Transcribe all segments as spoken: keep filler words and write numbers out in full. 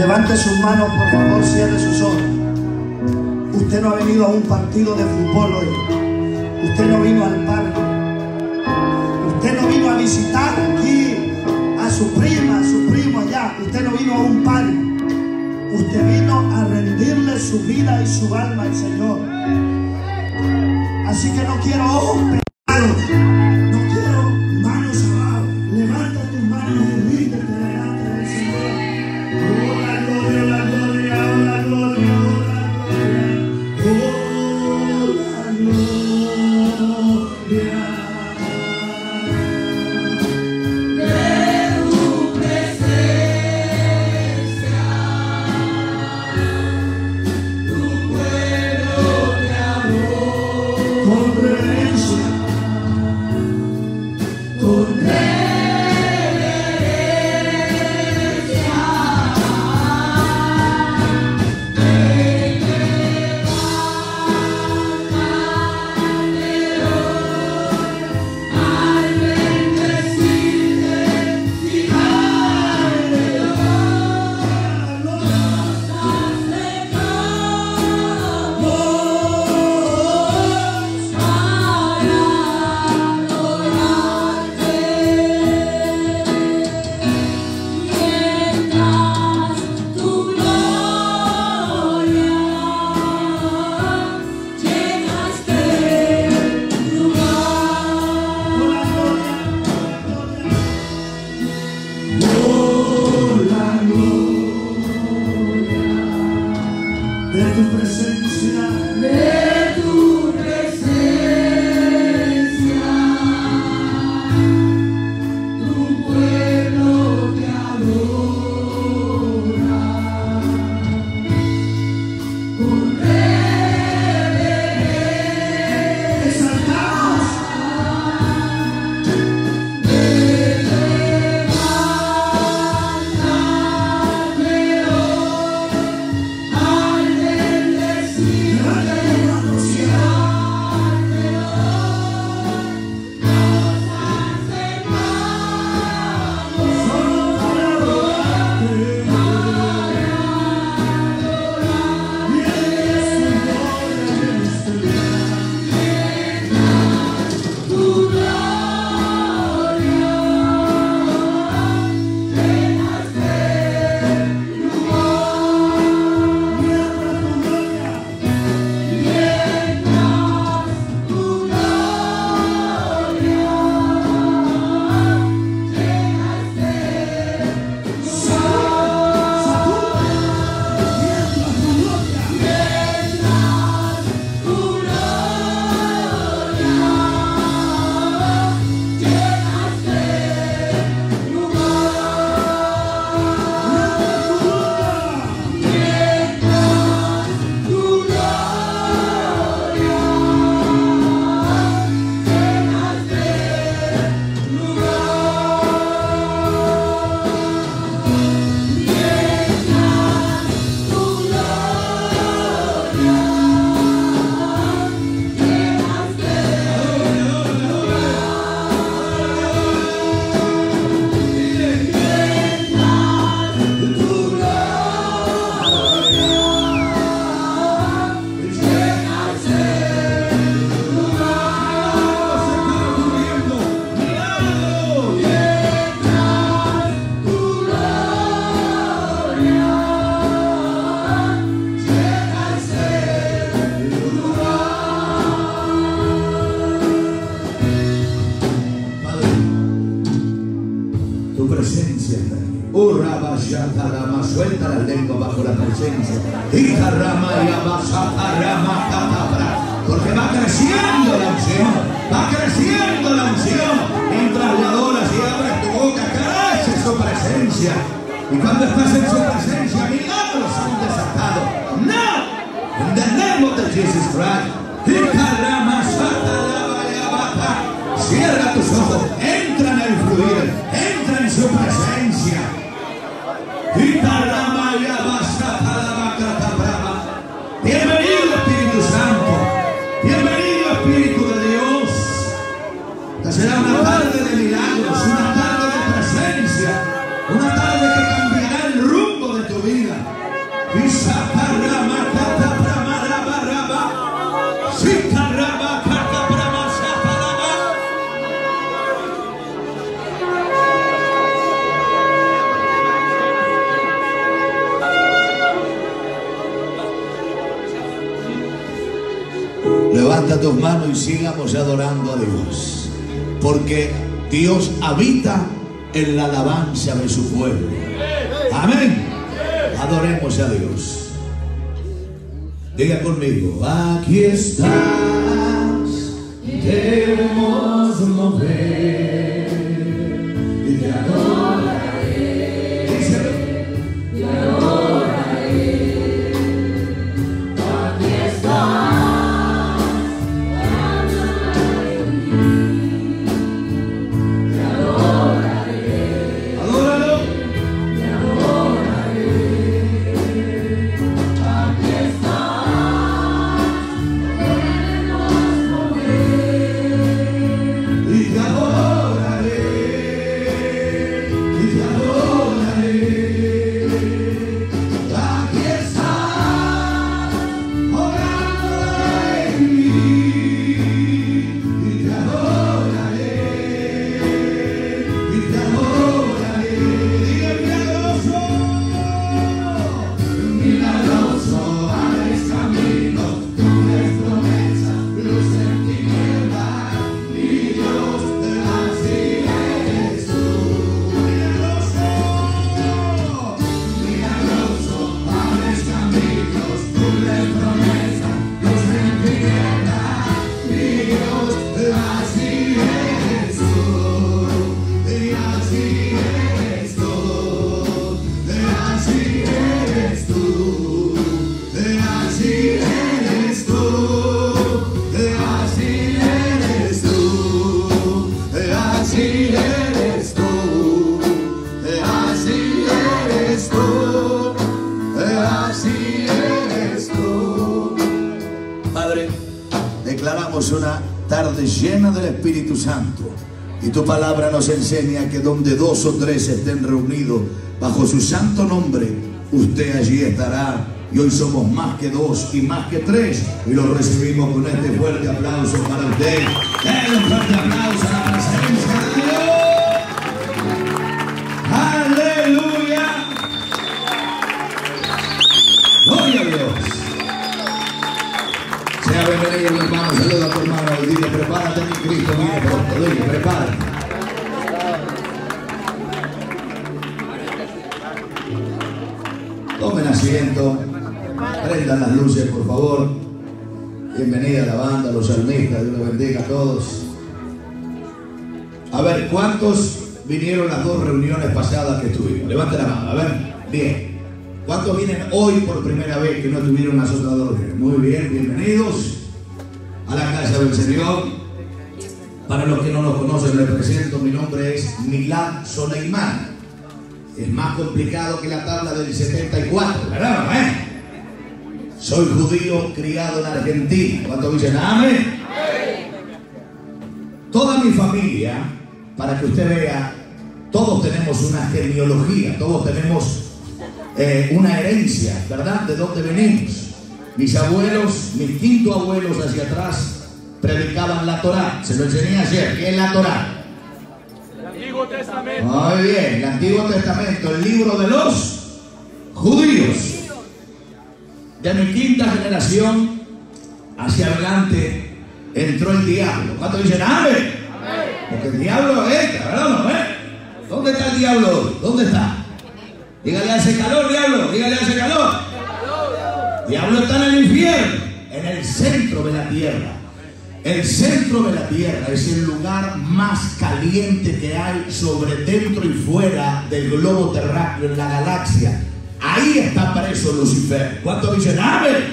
Levante sus manos, por favor, cierre sus ojos. Usted no ha venido a un partido de fútbol hoy. Usted no vino al parque. Usted no vino a visitar aquí a su prima, a su primo allá. Usted no vino a un parque. Usted vino a rendirle su vida y su alma al Señor. Así que no quiero ojos pegados. No quiero manos abajo. Levanta tus manos y ríndete delante del Señor. Oh, la gloria, la gloria, oh, la gloria, oh, la gloria. Suelta la lengua bajo la presencia. Porque va creciendo la unción. Va creciendo la unción. Mientras le adoras y abres tu boca, crece su presencia. Y cuando estás en su presencia, milagros son desatados. ¡No! In the name of the Jesus Christ. Cierra tus ojos. Entra en el fluir. Entra en su presencia. Bienvenido Espíritu Santo, bienvenido Espíritu de Dios. Esta será una tarde de milagros, una tarde de presencia, una tarde que cambiará el rumbo de tu vida. Levanta tus manos y sigamos adorando a Dios, porque Dios habita en la alabanza de su pueblo. Amén. Adoremos a Dios. Diga conmigo: aquí estás, queremos mover y te adoraré. Díselo. Te adoraré. Aquí estás. Una tarde llena del Espíritu Santo, y tu palabra nos enseña que donde dos o tres estén reunidos bajo su santo nombre, usted allí estará. Y hoy somos más que dos y más que tres, y lo recibimos con este fuerte aplauso para usted. Denle un fuerte aplauso a la presencia de Dios. Aleluya. Gloria a Dios. Sea bienvenido, mi hermano. Saluda a tu hermano y dile: prepárate, mi Cristo viene pronto. Dile: prepárate. Tomen asiento. Prendan las luces, por favor. Bienvenida a la banda, a los salmistas. Dios los bendiga a todos. A ver, ¿cuántos vinieron las dos reuniones pasadas que estuvimos? Levanten la mano. A ver, bien. ¿Cuántos vienen hoy por primera vez que no tuvieron las otras dos reuniones? Muy bien, bienvenidos a la casa del Señor. Para los que no nos conocen, les presento: mi nombre es Milad Soleimán. Es más complicado que la tabla del setenta y cuatro, ¿verdad? ¿Eh? Soy judío criado en Argentina. ¿Cuántos dicen amén? Toda mi familia, para que usted vea, todos tenemos una genealogía, todos tenemos eh, una herencia, ¿verdad? ¿De dónde venimos? Mis abuelos, mis quinto abuelos hacia atrás, predicaban la Torá. Se lo enseñé ayer. ¿Qué es la Torá? El Antiguo Testamento. Muy bien, el Antiguo Testamento, el libro de los judíos. De mi quinta generación hacia adelante entró el diablo. ¿Cuántos dicen amén? Porque el diablo entra, ¿verdad? ¿No? ¿Eh? ¿Dónde está el diablo hoy? ¿Dónde está? Dígale: hace calor, diablo. Dígale: hace calor. Diablo está en el infierno, en el centro de la tierra. El centro de la tierra es el lugar más caliente que hay sobre, dentro y fuera del globo terráqueo, en la galaxia. Ahí está preso Lucifer. ¿Cuántos dicen amén?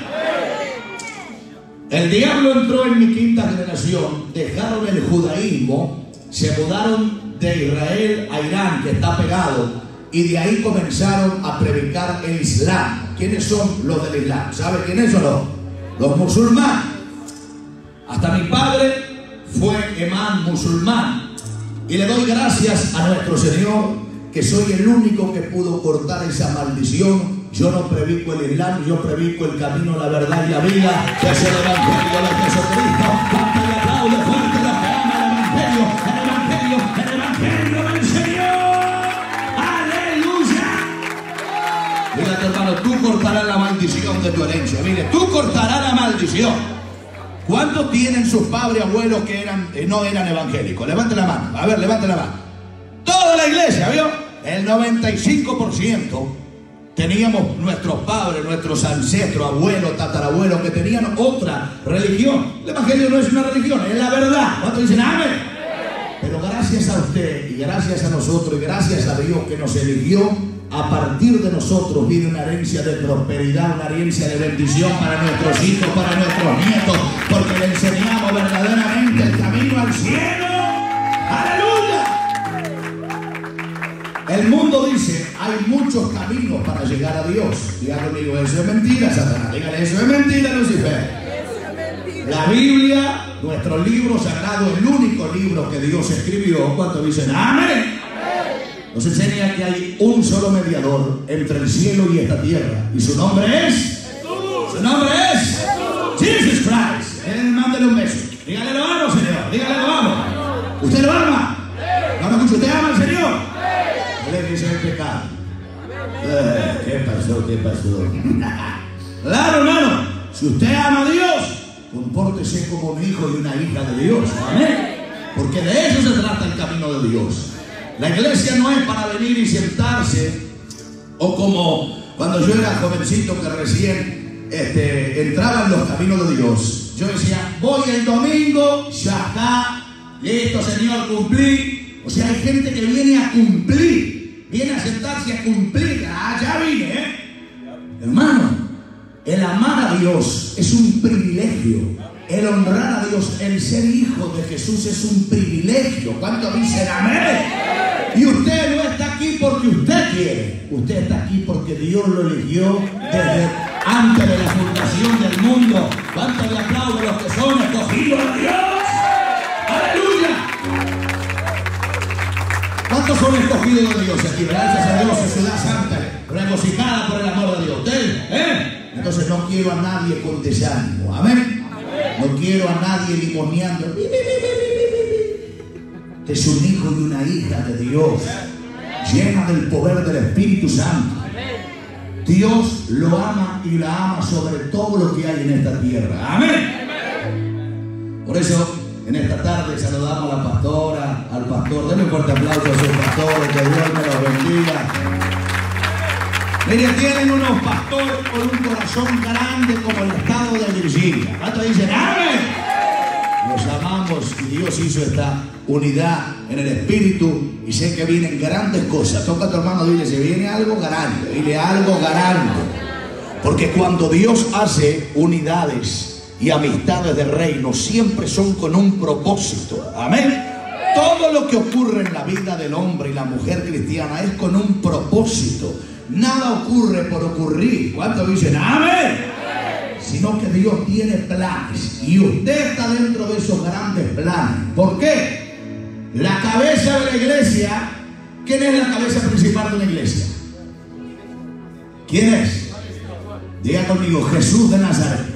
El diablo entró en mi quinta generación, dejaron el judaísmo, se mudaron de Israel a Irán, que está pegado, y de ahí comenzaron a predicar el Islam. ¿Quiénes son los del Islam? ¿Sabe quiénes son los? Los musulmanes. Hasta mi padre fue imán musulmán, y le doy gracias a nuestro Señor que soy el único que pudo cortar esa maldición. Yo no predico el Islam, yo predico el camino, la verdad y la vida, que es el Evangelio de Jesucristo. nación. ¿Cuántos tienen sus padres y abuelos que eran, eh, no eran evangélicos? Levante la mano. A ver, levante la mano. Toda la iglesia, ¿vio? El noventa y cinco por ciento teníamos nuestros padres, nuestros ancestros, abuelos, tatarabuelos, que tenían otra religión. El evangelio no es una religión, es la verdad. ¿Cuántos dicen amén? Pero gracias a usted y gracias a nosotros y gracias a Dios que nos eligió, a partir de nosotros viene una herencia de prosperidad, una herencia de bendición para nuestros hijos, para nuestros nietos, porque le enseñamos verdaderamente el camino al cielo. ¡Aleluya! El mundo dice, hay muchos caminos para llegar a Dios. Diga conmigo, eso es mentira, Satanás. Dígale, eso es mentira, Lucifer. La Biblia, nuestro libro sagrado, el único libro que Dios escribió, ¿cuántos dicen amén? Nos enseña que hay un solo mediador entre el cielo y esta tierra. Y su nombre es Jesús. Su nombre es Jesús. Jesus Christ. Él, mándale un beso. Dígale lo amo, Señor. Dígale lo amo. ¿Usted lo ama? No me escucha. ¿Usted ama al Señor? Él dice el pecado. Eh, ¿Qué pasó? ¿Qué pasó? Claro, hermano. Si usted ama a Dios, compórtese como un hijo y una hija de Dios. Amén. Porque de eso se trata el camino de Dios. La iglesia no es para venir y sentarse, o como cuando yo era jovencito que recién este, entraba en los caminos de Dios. Yo decía, voy el domingo, ya está, listo Señor, cumplí. O sea, hay gente que viene a cumplir, viene a sentarse a cumplir. Ah, ya vine, ¿eh? Hermano, el amar a Dios es un privilegio. El honrar a Dios, el ser hijo de Jesús es un privilegio. ¿Cuántos dicen amén? Y usted no está aquí porque usted quiere. Usted está aquí porque Dios lo eligió desde antes de la fundación del mundo. ¿Cuántos le aplauden los que son escogidos de Dios? ¡Aleluya! ¿Cuántos son escogidos de Dios aquí? Gracias a Dios, en ciudad santa, regocijada por el amor de Dios. ¿Usted? ¿Eh? Entonces no quiero a nadie con desánimo. Amén. No quiero a nadie limoneando. Usted es un hijo y una hija de Dios, llena del poder del Espíritu Santo. Dios lo ama y la ama sobre todo lo que hay en esta tierra. Amén. Por eso, en esta tarde saludamos a la pastora, al pastor. Denle un fuerte aplauso a sus pastores, que Dios me los bendiga. Mire, tienen unos pastores con un corazón grande como el estado de Virginia. ¿Cuántos dicen amén? Los amamos y Dios hizo esta unidad en el espíritu y sé que vienen grandes cosas. Toca a tu hermano, dile, si viene algo grande, dile algo grande. Porque cuando Dios hace unidades y amistades de reino, siempre son con un propósito. Amén. Todo lo que ocurre en la vida del hombre y la mujer cristiana es con un propósito. Nada ocurre por ocurrir. ¿Cuántos dicen amén? Sino que Dios tiene planes y usted está dentro de esos grandes planes. ¿Por qué? La cabeza de la iglesia, ¿quién es la cabeza principal de la iglesia? ¿Quién es? Diga conmigo, Jesús de Nazaret.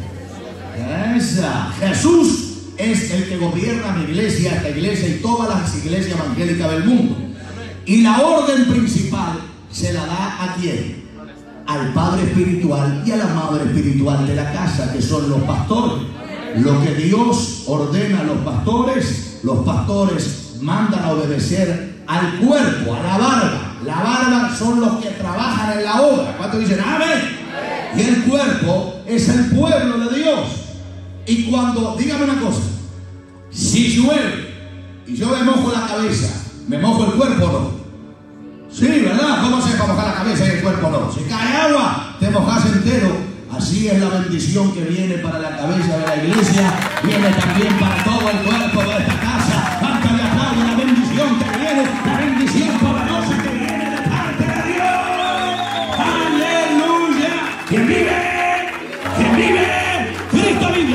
Esa. Jesús es el que gobierna mi iglesia, esta iglesia y todas las iglesias evangélicas del mundo. Y la orden principal se la da a quién? Al padre espiritual y a la madre espiritual de la casa, que son los pastores. Lo que Dios ordena a los pastores, los pastores mandan a obedecer al cuerpo, a la barba. La barba son los que trabajan en la obra. ¿Cuántos dicen amén? Y el cuerpo es el pueblo de Dios. Y cuando, dígame una cosa, si llueve y yo me mojo la cabeza, ¿me mojo el cuerpo o no? Sí, ¿verdad? ¿Cómo se para mojar la cabeza y el cuerpo no? Si cae agua, te mojas entero. Así es la bendición que viene para la cabeza de la iglesia, viene también para todo el cuerpo de esta casa. Basta de aplaudir la bendición que viene, la bendición poderosa que viene de parte de Dios. ¡Aleluya! ¿Quién vive? ¿Quién vive? Cristo vive,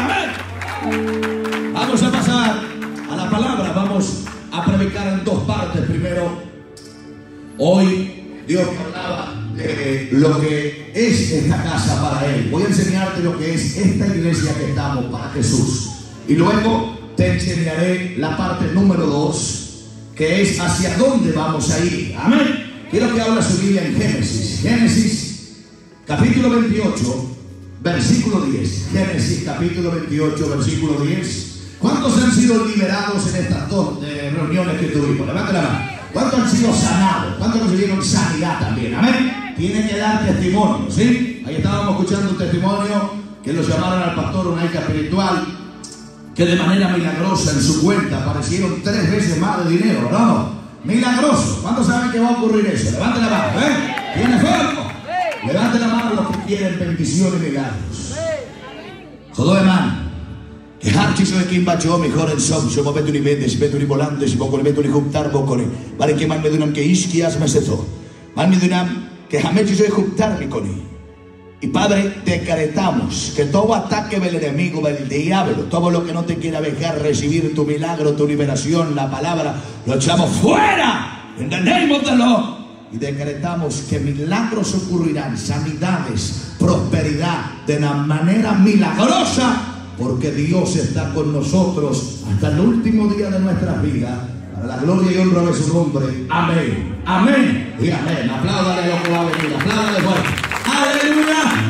amén. Vamos a pasar a la palabra, vamos a predicar en dos partes. Primero, hoy Dios me hablaba de lo que es esta casa para Él. Voy a enseñarte lo que es esta iglesia que estamos para Jesús. Y luego te enseñaré la parte número dos, que es hacia dónde vamos a ir. Amén. Quiero que abra su Biblia en Génesis. Génesis, capítulo veintiocho, versículo diez. Génesis capítulo veintiocho, versículo diez. ¿Cuántos han sido liberados en estas dos eh, reuniones que tuvimos? Levanten la mano. ¿Cuántos han sido sanados? ¿Cuántos recibieron sanidad también? Amén. Tienen que dar testimonio, ¿sí? Ahí estábamos escuchando un testimonio que lo llamaron al pastor una hija espiritual que de manera milagrosa en su cuenta aparecieron tres veces más de dinero, ¿no? Milagroso. ¿Cuántos saben que va a ocurrir eso? Levanten la mano, ¿eh? ¿Tiene fe? Levanten la mano los que quieren bendiciones y milagros. Jodo de mano. Que harchi soy quien bacho mejor en som, yo meto ni vendes, meto ni volantes, poco le meto ni juntar bocone. Vale que man me dunam que isquias me seto. Man me dunam que jamás soy juntar mi coni. Y Padre, decretamos que todo ataque del enemigo, del diablo, todo lo que no te quiera dejar recibir tu milagro, tu liberación, la palabra, lo echamos fuera en the name of the Lord. Y decretamos que milagros ocurrirán, sanidades, prosperidad de una manera milagrosa, porque Dios está con nosotros hasta el último día de nuestras vidas. Para la gloria y honra de su nombre. Amén. Amén. Y amén. Apláudale lo que va a venir. Apláudale fuerte. ¡Aleluya!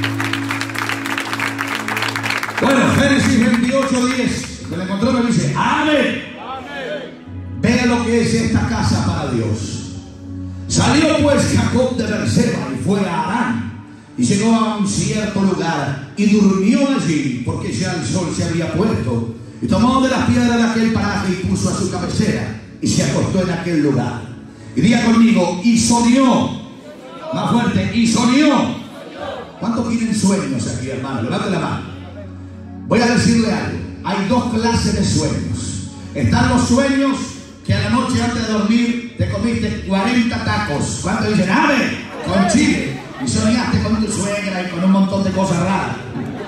Bueno, Génesis veintiocho, diez. Me lo encontró, me dice, ¡amén! ¡Amén! Vea lo que es esta casa para Dios. Salió pues Jacob de Berseba y fue a Harán. Y llegó a un cierto lugar y durmió allí, porque ya el sol se había puesto. Y tomó de las piedras de aquel paraje y puso a su cabecera y se acostó en aquel lugar. Y diga conmigo, y soñó. Más fuerte, y soñó. ¿Cuántos tienen sueños aquí, hermano? Levante la mano. Voy a decirle algo. Hay dos clases de sueños. Están los sueños que a la noche antes de dormir te comiste cuarenta tacos. ¿Cuántos dicen? ¡Ave! Con chile. Y soñaste con tu suegra y con un montón de cosas raras.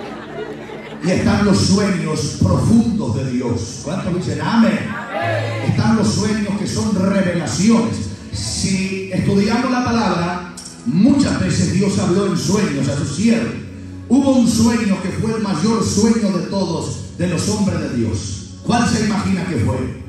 Y están los sueños profundos de Dios. ¿Cuántos dicen? ¡Amén! Están los sueños que son revelaciones. Si estudiamos la palabra, muchas veces Dios habló en sueños a sus siervos. Hubo un sueño que fue el mayor sueño de todos, de los hombres de Dios. ¿Cuál se imagina que fue?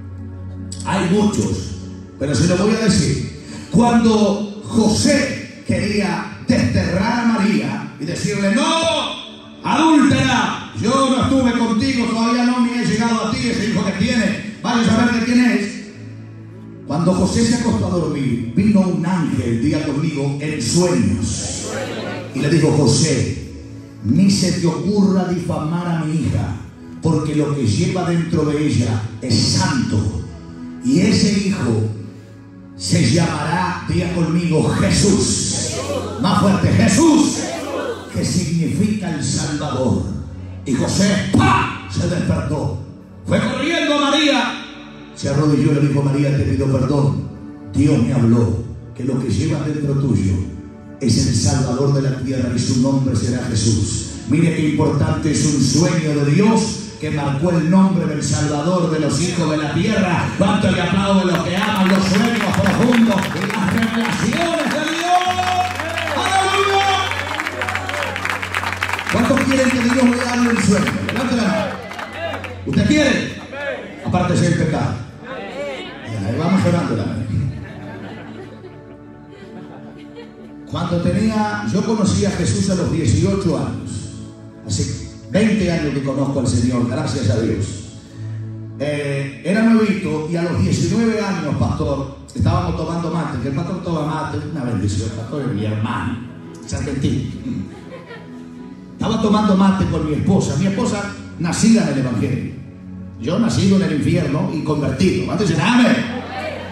Hay muchos, pero se lo voy a decir. Cuando José quería desterrar a María y decirle, no, adúltera, yo no estuve contigo, todavía no me he llegado a ti, ese hijo que tiene, vaya a saber de quién es. Cuando José se acostó a dormir, vino un ángel, diga conmigo, en sueños, y le dijo, José, ni se te ocurra difamar a mi hija, porque lo que lleva dentro de ella es santo, y ese hijo se llamará, diga conmigo, Jesús. Más fuerte, Jesús, que significa el Salvador. Y José, ¡pah!, se despertó, fue corriendo a María, se arrodilló y le dijo, María, te pido perdón, Dios me habló que lo que llevas dentro tuyo es el Salvador de la tierra y su nombre será Jesús. Mire qué importante es un sueño de Dios que marcó el nombre del Salvador de los hijos de la tierra. Cuánto le aplauden los que aman los sueños profundos y las revelaciones de Dios. ¡Aleluya! ¿Cuántos quieren que Dios le hable el sueño? Levante la mano. ¿Usted quiere? Apártese del pecado. Ahí vamos llorando la mano. Cuando tenía, yo conocí a Jesús a los dieciocho años. Hace veinte años que conozco al Señor, gracias a Dios. Eh, era nuevito y a los diecinueve años, pastor, estábamos tomando mate. Que el pastor toma mate, una bendición. El pastor es mi hermano, es argentino. Estaba tomando mate con mi esposa. Mi esposa, nacida en el Evangelio. Yo nacido en el infierno y convertido. Antes de amén.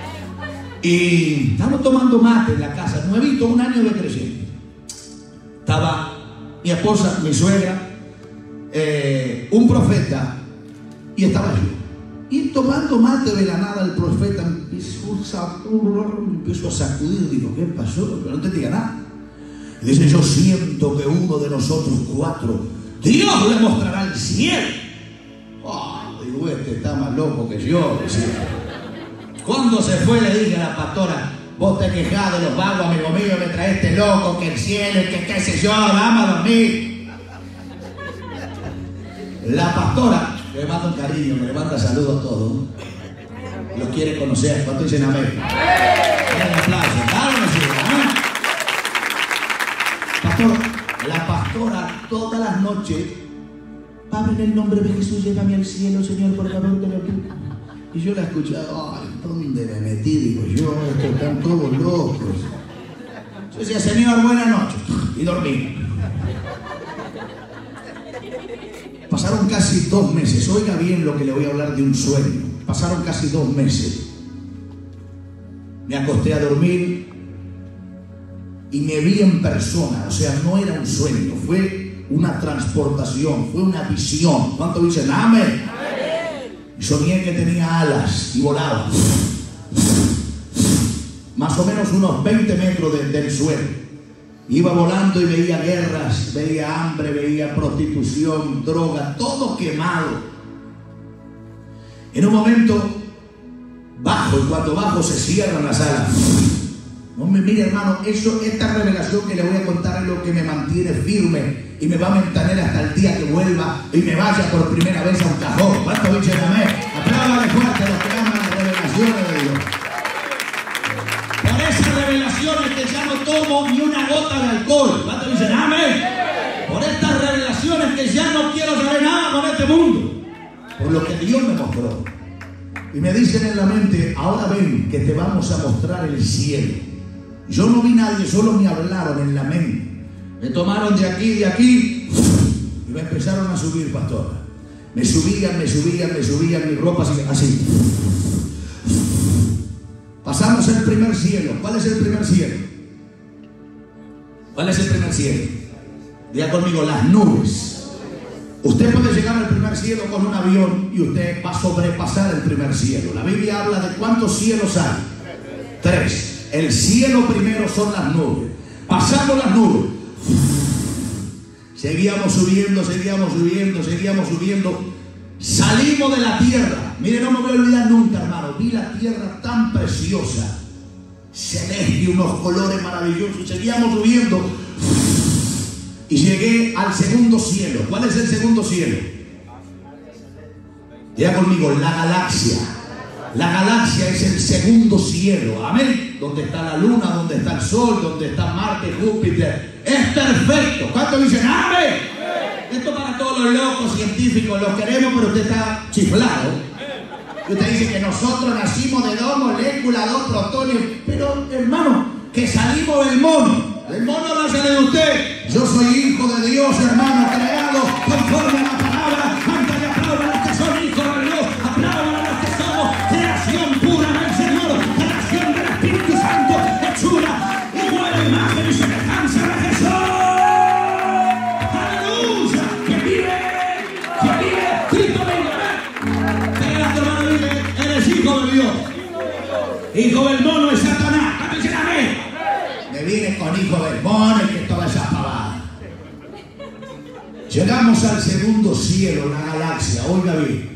Y estábamos tomando mate en la casa, nuevito, un año de creciendo. Estaba mi esposa, mi suegra, eh, un profeta, y estaba yo. Y tomando mate de la nada, el profeta empezó a sacudir. Digo, ¿qué pasó? Pero no te diga nada. Y dice, yo siento que uno de nosotros cuatro, Dios le mostrará el cielo. Oh, digo, este está más loco que yo, decía. Cuando se fue le dije a la pastora, vos te quejás de los vagos, amigo mío, me traes este loco, que el cielo, que qué sé yo, vamos a dormir. La pastora, que me manda un cariño, me le manda saludos a todos, los quiere conocer. ¿Cuánto dicen amén? Un aplauso, claro que sí, amén. Pastor, la pastora todas las noches, Padre, en el nombre de Jesús, llévame al cielo, Señor, por favor, te lo pido. Y yo la escuchaba, ay, ¿dónde me metí? Digo yo, estos están todos locos. Yo decía, Señor, buenas noches, y dormí. Pasaron casi dos meses, oiga bien lo que le voy a hablar de un sueño. Pasaron casi dos meses. Me acosté a dormir y me vi en persona, o sea, no era un sueño, fue una transportación, fue una visión. ¿Cuánto dicen? Amén. Y soñé que tenía alas y volaba. Más o menos unos veinte metros de, del suelo. Iba volando y veía guerras, veía hambre, veía prostitución, droga, todo quemado. En un momento bajo, y cuando bajo se cierran las alas. No me mire, hermano, eso, esta revelación que le voy a contar es lo que me mantiene firme y me va a mantener hasta el día que vuelva y me vaya por primera vez a un cajón. ¿Cuánto dicen amén? Apláudale fuerte a los que aman las revelaciones de Dios. Por esas revelaciones que ya no tomo ni una gota de alcohol. ¿Cuánto dicen amén? Por estas revelaciones que ya no quiero saber nada con este mundo. Por lo que Dios me mostró. Y me dicen en la mente, ahora ven que te vamos a mostrar el cielo. Yo no vi nadie, solo me hablaron en la mente. Me tomaron de aquí, de aquí, y me empezaron a subir, pastor. Me subían, me subían, me subían, mis ropas así. Pasamos el primer cielo. ¿Cuál es el primer cielo? ¿Cuál es el primer cielo? Diga conmigo, las nubes. Usted puede llegar al primer cielo con un avión y usted va a sobrepasar el primer cielo. La Biblia habla de cuántos cielos hay. Tres. El cielo primero son las nubes. Pasamos las nubes. Seguíamos subiendo, seguíamos subiendo, seguíamos subiendo. Salimos de la tierra. Mire, no me voy a olvidar nunca, hermano. Vi la tierra tan preciosa, celeste, unos colores maravillosos. Y seguíamos subiendo. Y llegué al segundo cielo. ¿Cuál es el segundo cielo? Diga conmigo, la galaxia. La galaxia es el segundo cielo. Amén. Donde está la luna, donde está el sol, donde está Marte, Júpiter. Es perfecto. ¿Cuántos dicen amén? Esto para todos los locos científicos. Los queremos, pero usted está chiflado. Y usted dice que nosotros nacimos de dos moléculas, dos protones. Pero, hermano, que salimos del mono. El mono nace de usted. Yo soy hijo de Dios, hermano, creado conforme a la palabra. Antes de aplaudan a los que son hijos de Dios. Aplaudan a los que somos creación pura del Señor. Creación del Espíritu Santo. Hechura igual a imagen y semejanza de Jesús. Aleluya. Que vive, que vive Cristo vive. Pega a tu hermano y dile, eres hijo de Dios. Hijo del mono es Satanás. Amén. Me vine con hijo del mono y que toda esa pavada. Llegamos al segundo cielo, la galaxia. Oiga bien.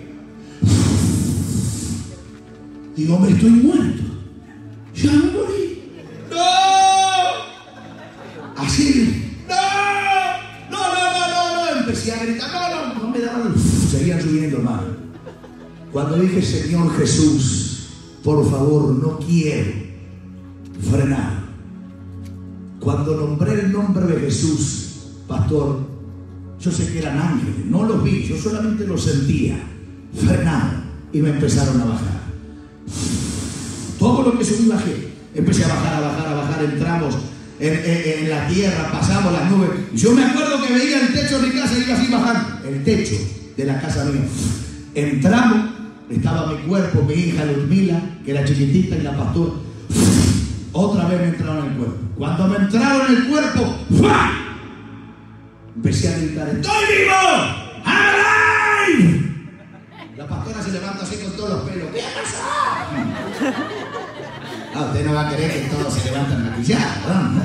Digo, me estoy muerto. Ya me morí. ¡No! Así. ¡No! ¡No, no, no, no! no. Empecé a gritar. No, no, no me daban. Seguían subiendo, hermano. Cuando dije, Señor Jesús, por favor, no quiero frenar. Cuando nombré el nombre de Jesús, pastor, yo sé que eran ángeles, no los vi, yo solamente los sentía. Frenaron y me empezaron a bajar. Todo lo que subí bajé. Empecé a bajar, a bajar, a bajar, entramos en, en, en la tierra, pasamos las nubes. Yo me acuerdo que veía el techo de mi casa y iba así bajando. El techo de la casa mía. Entramos, estaba mi cuerpo, mi hija Ludmila, que era chiquitita, y la pastora. Otra vez me entraron en el cuerpo. Cuando me entraron en el cuerpo, ¡fua! Empecé a gritar, ¡estoy vivo! ¡Alive! La pastora se levanta así con todos los pelos. ¿Qué pasó? Ah, usted no va a querer que todos se levanten maquillados, ¿no?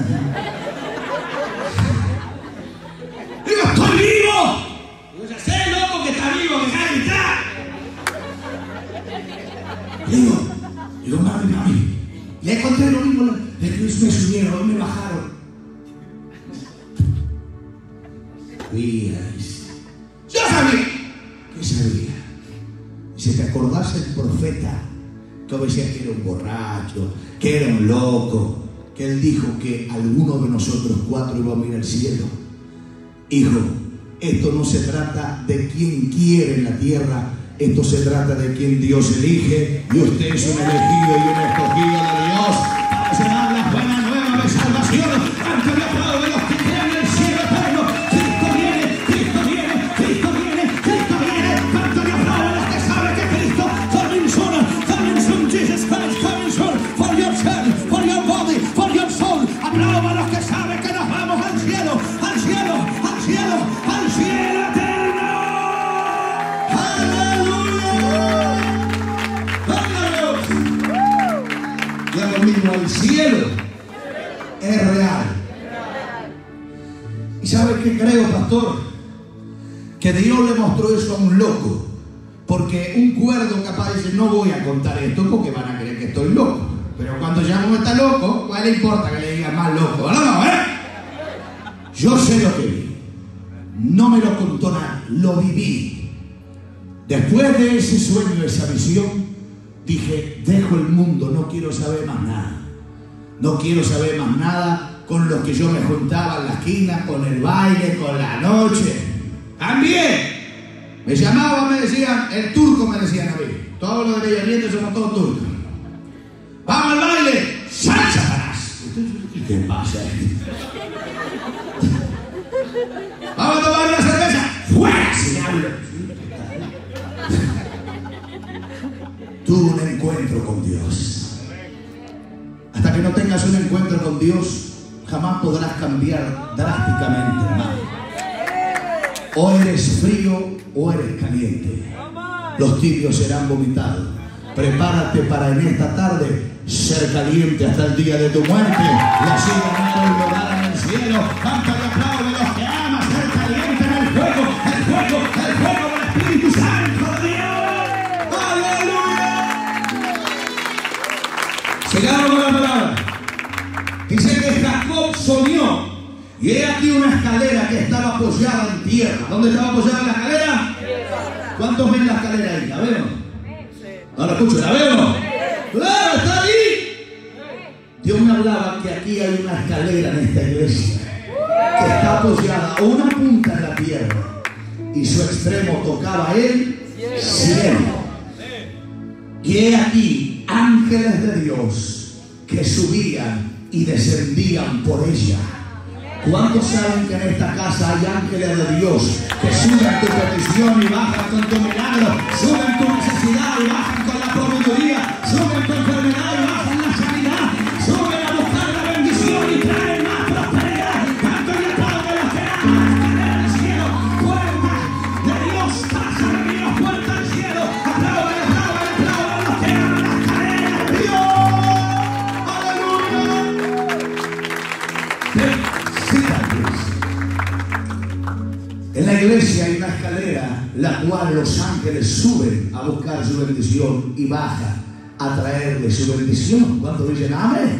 Digo, ¡estoy vivo! Digo, ya sé, loco, que está vivo, que deja de gritar. Digo, digo, mami, mami. Le encontré lo mismo, de que me subieron, hoy me bajaron. Sabías. Yo sabía. ¿Qué sabía? Si te acordás el profeta, que decía que era un borracho, que era un loco, que él dijo que alguno de nosotros cuatro iba a ir al cielo. hijo, esto no se trata de quien quiere en la tierra, esto se trata de quien Dios elige, y usted es un elegido y un escogido de Dios para llevar las buenas nuevas de salvación. Canto y aplaudo de los que crean en el cielo eterno. Cristo viene, Cristo viene, Cristo viene, Cristo viene. Canto y aplaudo de los que saben que Cristo coming soon, coming soon, Jesus Christ coming soon, for your church, for your body, for your soul. Aplaudo a los que saben que nos vamos al cielo, al cielo, al cielo, al cielo eterno. El cielo es real. ¿Y sabe qué creo, pastor? Que Dios le mostró eso a un loco, porque un cuerdo capaz dice: no voy a contar esto porque van a creer que estoy loco. Pero cuando ya no está loco, ¿cuál le importa que le digan más loco? No, no, ¿eh? Yo sé lo que vi. No me lo contó nadie, lo viví. Después de ese sueño, esa visión, dije: dejo el mundo, no quiero saber más nada. No quiero saber más nada con los que yo me juntaba en la esquina, con el baile, con la noche. También me llamaban, me decían, el turco me decían a mí. Todos los de Bello Oriente somos todos turcos. Vamos al baile, ¡sal, Satanás! ¿Qué pasa? Vamos a tomar una cerveza, ¡fuera, diablo! Tuve un encuentro con Dios. Hasta que no tengas un encuentro con Dios, jamás podrás cambiar drásticamente, hermano. O eres frío o eres caliente. Los tibios serán vomitados. Prepárate para en esta tarde ser caliente hasta el día de tu muerte. Y así ganando el lugar en el cielo. Canta y aplaude los que aman ser caliente en el fuego. El fuego, el fuego del Espíritu Santo de Dios. ¡Aleluya! Sigamos con la palabra. Dice que Jacob soñó, y he aquí una escalera que estaba apoyada en tierra. ¿Dónde estaba apoyada la escalera? ¿Cuántos ven la escalera ahí? ¿La vemos? No la escucho, ¿la vemos? ¡Claro, está ahí! Dios me hablaba que aquí hay una escalera en esta iglesia que está apoyada a una punta en la tierra y su extremo tocaba el cielo. Y he aquí ángeles de Dios que subían y descendían por ella. ¿Cuántos saben que en esta casa hay ángeles de Dios que suben tu petición y bajan con tu milagro, suben tu necesidad y bajan con la proveeduría, suben tu enfermedad y bajan la sanidad, suben a buscar la bendición y traen más prosperidad? Canto y aplaudo de los que aman en el cielo, puerta de Dios, casa de Dios, puerta al cielo. Aplaudo y aplaudo y aplaudo a los que aman las cadenas de Dios. En la iglesia hay una escalera la cual los ángeles suben a buscar su bendición y bajan a traerle su bendición. ¿Cuántos dicen amén?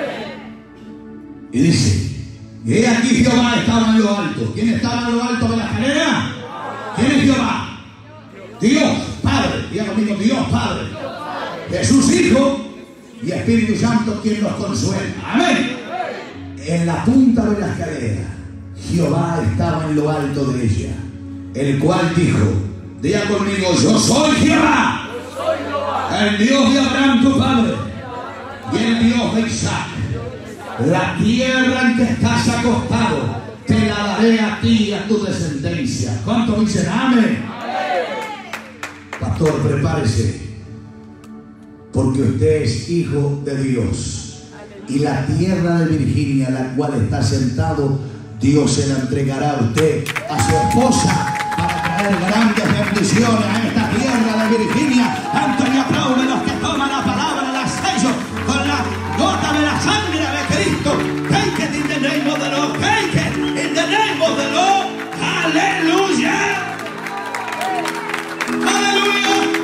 Y dice: y he aquí Jehová estaba en lo alto. ¿Quién estaba en lo alto de la escalera? ¿Quién es Jehová? Dios Padre. Diga conmigo: Dios Padre. Jesús Hijo y Espíritu Santo quien nos consuela. Amén. En la punta de la escalera Jehová estaba en lo alto de ella, el cual dijo: diga conmigo: yo soy Jehová, el Dios de Abraham tu padre y el Dios de Isaac. La tierra en que estás acostado te la daré a ti y a tu descendencia. ¿Cuántos dicen amén? Pastor, prepárese, porque usted es hijo de Dios. Y la tierra de Virginia, la cual está sentado, Dios se la entregará a usted, a su esposa, para traer grandes bendiciones a esta tierra de Virginia. Canto y aplaude los que toman la palabra, la sello con la gota de la sangre de Cristo. Take it in the name of the Lord. Take it in the name of the Lord. Aleluya. Aleluya.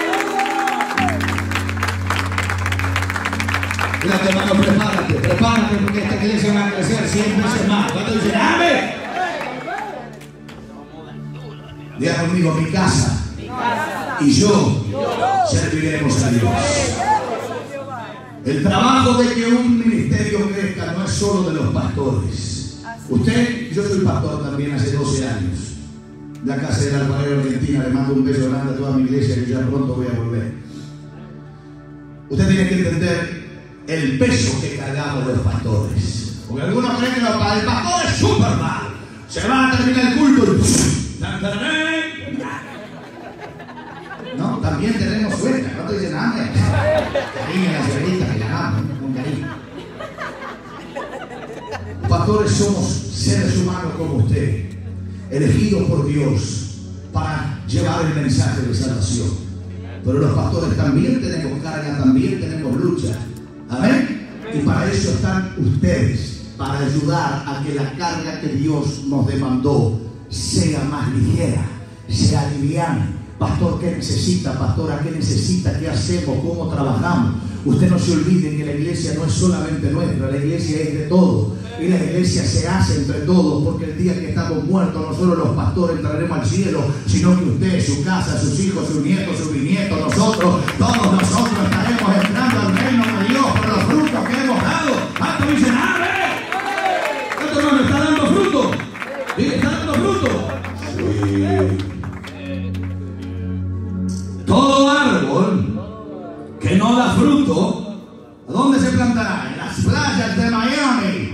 Mira, hermano, prepárate, prepárate, porque esta iglesia va a crecer cien veces más. ¿Cuántos dicen amén? Diga conmigo: mi casa y yo serviremos a Dios. El trabajo de que un ministerio crezca no es solo de los pastores. Usted, yo soy pastor también hace doce años. La casa del alfarero Argentina, le mando un beso grande a toda mi iglesia, que ya pronto voy a volver. Usted tiene que entender el peso que cargamos los pastores. Porque algunos creen que el pastor es Superman. Se va a terminar el culto y... No, también tenemos suerte. No te dicen nada. Cariño a la señorita que la amamos, con cariño. Pastores somos seres humanos como usted, elegidos por Dios para llevar el mensaje de salvación. Pero los pastores también tenemos carga, también tenemos lucha. Amén. Y para eso están ustedes, para ayudar a que la carga que Dios nos demandó sea más ligera, sea liviana. Pastor, ¿qué necesita? Pastora, ¿qué necesita? ¿Qué hacemos? ¿Cómo trabajamos? Usted no se olvide que la iglesia no es solamente nuestra, la iglesia es de todos. Y la iglesia se hace entre todos, porque el día que estamos muertos, no solo los pastores entraremos al cielo, sino que usted, su casa, sus hijos, sus nietos, sus bisnietos, nosotros, todos nosotros estaremos entrando al reino de Dios por los frutos que hemos dado. ¿Cuánto dicen amén? ¿Cuánto hermano está dando fruto? ¿Sí? ¿Está dando fruto? Sí. Todo árbol que no da fruto, ¿a dónde se plantará? En las playas de Miami,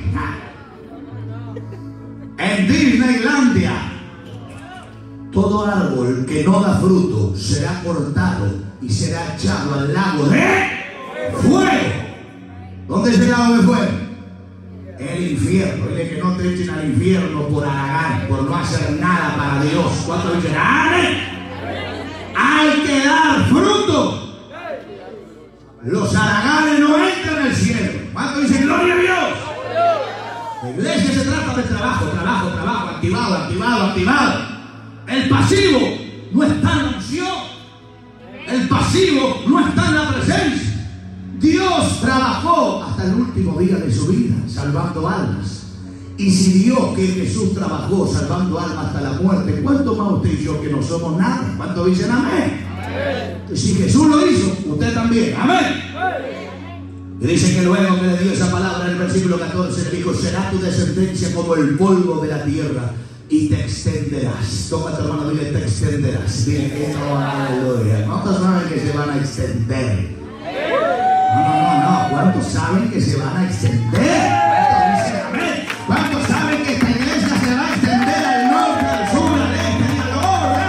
en Disneylandia. Todo árbol que no da fruto será cortado y será echado al lago de fuego. ¿Dónde es el lago de fuego? El infierno. Dile que no te echen al infierno por haragán, por no hacer nada para Dios. ¿Cuánto dicen? ¡Amén! Hay que dar fruto. Los haraganes no entran al cielo. ¿Cuánto dicen gloria a Dios? La iglesia se trata de trabajo, trabajo, trabajo, activado, activado, activado. El pasivo no está en la unción. El pasivo no está en la presencia. Dios trabajó hasta el último día de su vida, salvando almas. Y si Dios, que Jesús trabajó salvando almas hasta la muerte, ¿cuánto más usted y yo que no somos nada? ¿Cuánto dicen amén? Amén. Si Jesús lo hizo, usted también. Amén. Y dice que luego que le dio esa palabra en el versículo catorce, le dijo: será tu descendencia como el polvo de la tierra y te extenderás. Toma tu hermano, dile: te extenderás. Dile que no, aleluya. ¿Cuántos saben que se van a extender? No, no, no, no. ¿Cuántos saben que se van a extender? ¿Cuántos dicen amén? ¿Cuántos saben que esta iglesia se va a extender al norte, al sur, al este y al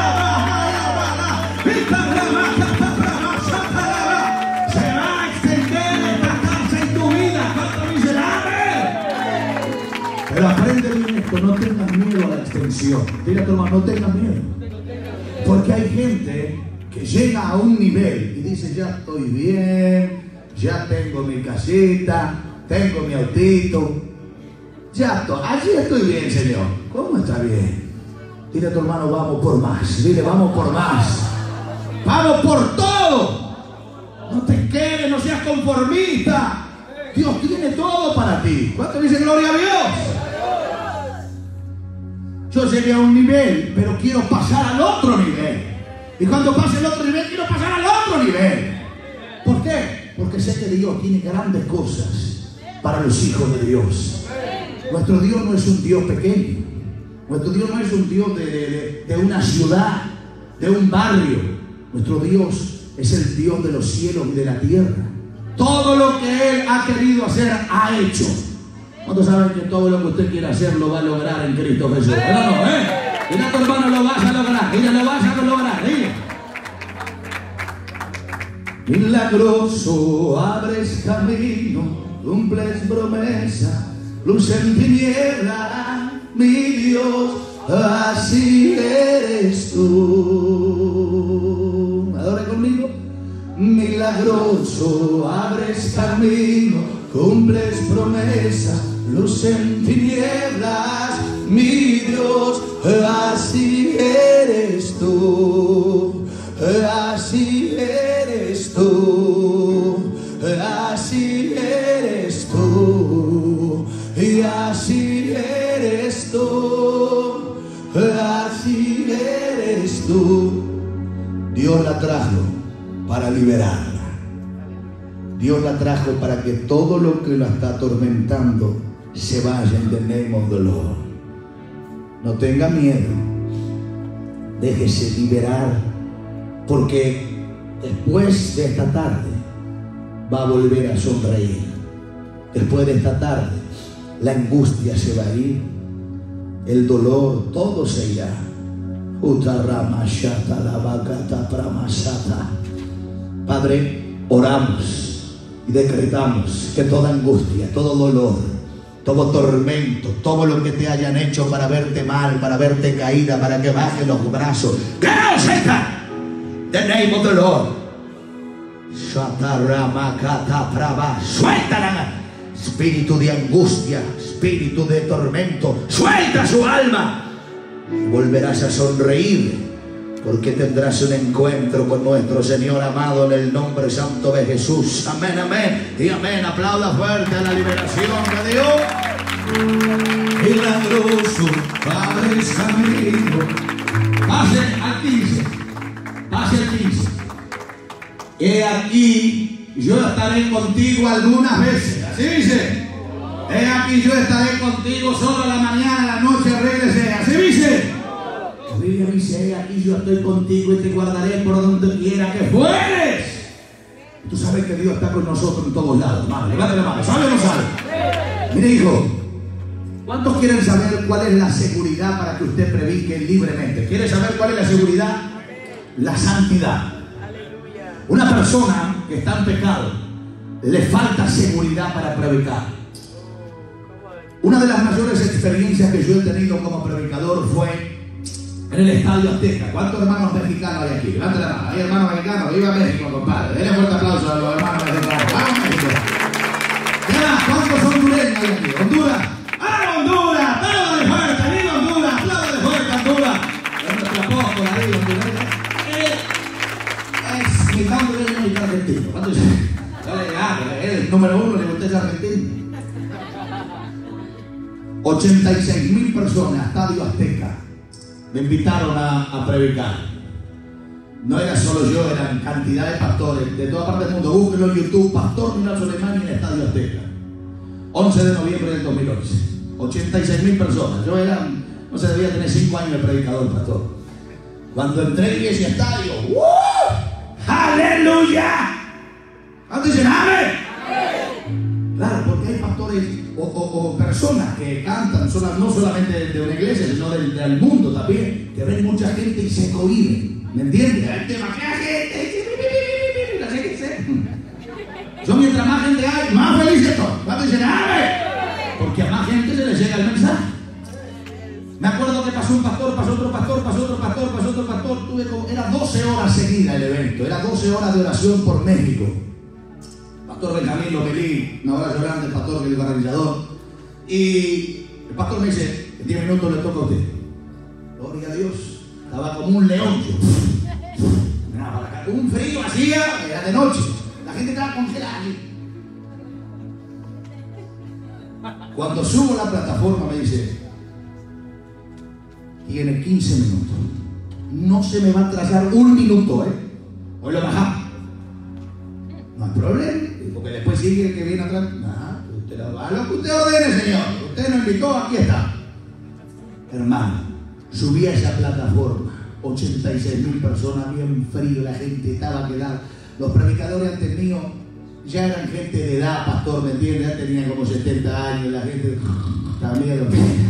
oeste? Se va a extender esta casa en tu vida. ¿Cuántos dicen amén? Pero aprende bien esto, no tengas miedo a la extensión. Dile a tu hermano: no tengas miedo. Porque hay gente que llega a un nivel y dice: ya estoy bien, ya tengo mi casita, tengo mi autito. Ya estoy, allí estoy bien, Señor. ¿Cómo está bien? Dile a tu hermano: vamos por más. Dile: vamos por más. Vamos por todo. No te quedes, no seas conformista. Dios tiene todo para ti. ¿Cuánto dicen gloria a Dios? Yo llegué a un nivel, pero quiero pasar al otro nivel. Y cuando pase al otro nivel, quiero pasar al otro nivel. ¿Por qué? Porque sé que Dios tiene grandes cosas para los hijos de Dios. Nuestro Dios no es un Dios pequeño. Nuestro Dios no es un Dios de, de, de una ciudad, de un barrio. Nuestro Dios es el Dios de los cielos y de la tierra. Todo lo que Él ha querido hacer, ha hecho. ¿Cuántos saben que todo lo que usted quiere hacer lo va a lograr en Cristo Jesús? No, no, ¿eh? Dile a tu hermano: lo vas a lograr. Dile: lo vas a lograr. Dile. Milagroso, abres camino, cumples promesa. Luz en tiniebla, mi Dios, así eres tú. Adora conmigo. Milagroso, abres camino, cumples promesa. Luz en tinieblas, mi Dios, así eres tú. Así eres tú. Así eres tú. Y así eres tú, así eres tú. Dios la trajo para liberarla. Dios la trajo para que todo lo que la está atormentando se vaya en the name of the Lord. No tenga miedo. Déjese liberar, porque después de esta tarde va a volver a sonreír. Después de esta tarde la angustia se va a ir, el dolor, todo se irá. Padre, oramos y decretamos que toda angustia, todo dolor, todo tormento, todo lo que te hayan hecho para verte mal, para verte caída, para que bajes los brazos, que no seca. The name of the Lord. Suéltala. Espíritu de angustia, espíritu de tormento, suelta su alma. Y volverás a sonreír, porque tendrás un encuentro con nuestro Señor amado en el nombre santo de Jesús. Amén, amén y amén. Aplauda fuerte a la liberación de Dios. Milagroso, Padre Santo. Pase al quince. Pase al quince. He aquí, yo estaré contigo algunas veces. Así dice. He aquí, yo estaré contigo solo la mañana, la noche regresé. Así dice. La Biblia dice, he aquí, yo estoy contigo y te guardaré por donde quiera que fueres. Tú sabes que Dios está con nosotros en todos lados, hermano. Levante la mano. ¿Sabe o no sabe? Mire, hijo, ¿cuántos quieren saber cuál es la seguridad para que usted predique libremente? ¿Quiere saber cuál es la seguridad? La santidad. Una persona que está en pecado le falta seguridad para predicar. Una de las mayores experiencias que yo he tenido como predicador fue en el Estadio Azteca. ¿Cuántos hermanos mexicanos hay aquí? Levante la mano. ¿Hay hermanos mexicanos? ¡Viva México, compadre! Denle un fuerte aplauso a los hermanos mexicanos. ¡Vamos, México! ¿Cuántos hondureños hay aquí? ¿Honduras? ¡Ah, Honduras! ¡Apláudale fuerte! ¡Viva Honduras! ¡Apláudale fuerte, Honduras! Es nuestro apóstol ahí, Honduras. Es mitad hondureño y mitad argentino. ¿Cuántos dicen? El número uno, le usted es argentino. ochenta y seis mil personas, Estadio Azteca, me invitaron a, a predicar. No era solo yo, eran cantidad de pastores de toda parte del mundo. Búsquenlo en YouTube, Pastor Milán Soleimani en el Estadio Azteca, once de noviembre del dos mil once. ochenta y seis mil personas. Yo era, no sé, debía tener cinco años de predicador, pastor. Cuando entré en ese estadio, ¡uh! ¡Aleluya! ¿Cuántos dicen amén? Claro, porque hay pastores o, o, o personas que cantan, no solamente de una iglesia, sino del, del mundo también, que ven mucha gente y se cohiben. ¿Me entiendes? Hay demasiada gente. La gente se... Yo, mientras más gente hay, más feliz estoy. ¿Cuántos dicen amén? Porque a más gente se les llega el mensaje. Me acuerdo que pasó un pastor, pasó otro pastor, pasó otro pastor, pasó otro pastor. Tuve como, era doce horas seguidas el evento, era doce horas de oración por México. Pastor Benjamín Lomelí, un abrazo grande, el pastor que es el organizador. Y el pastor me dice, en diez minutos le toca a usted. Gloria a Dios. Estaba como un león. Yo. Un frío hacía, era de noche. La gente estaba congelada. Cuando subo a la plataforma me dice, tiene quince minutos. No se me va a atrasar un minuto, ¿eh? Hoy lo bajamos. No hay problema. Porque después sigue el que viene atrás. Nah, usted lo va a lo que usted ordene, Señor. Usted nos invitó, aquí está. Hermano, subí a esa plataforma. ochenta y seis mil personas, bien frío, la gente estaba quedada. Los predicadores antes míos ya eran gente de edad, pastor, ¿me entiende? Ya tenían como setenta años, la gente también.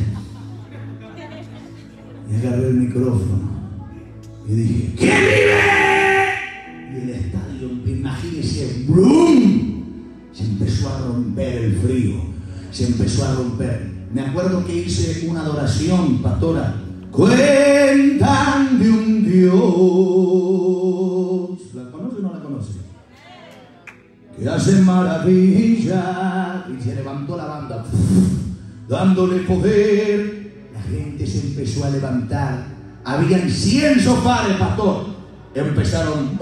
Y agarré el micrófono y dije, ¿quién vive? Y el estadio, imagínese, ¡brum! Se empezó a romper el frío, se empezó a romper. Me acuerdo que hice una adoración, pastora. Cuentan de un Dios. ¿La conoce o no la conoce? Que hace maravilla. Y se levantó la banda, dándole poder. La gente se empezó a levantar. Habían cien sofás, pastor. Empezaron.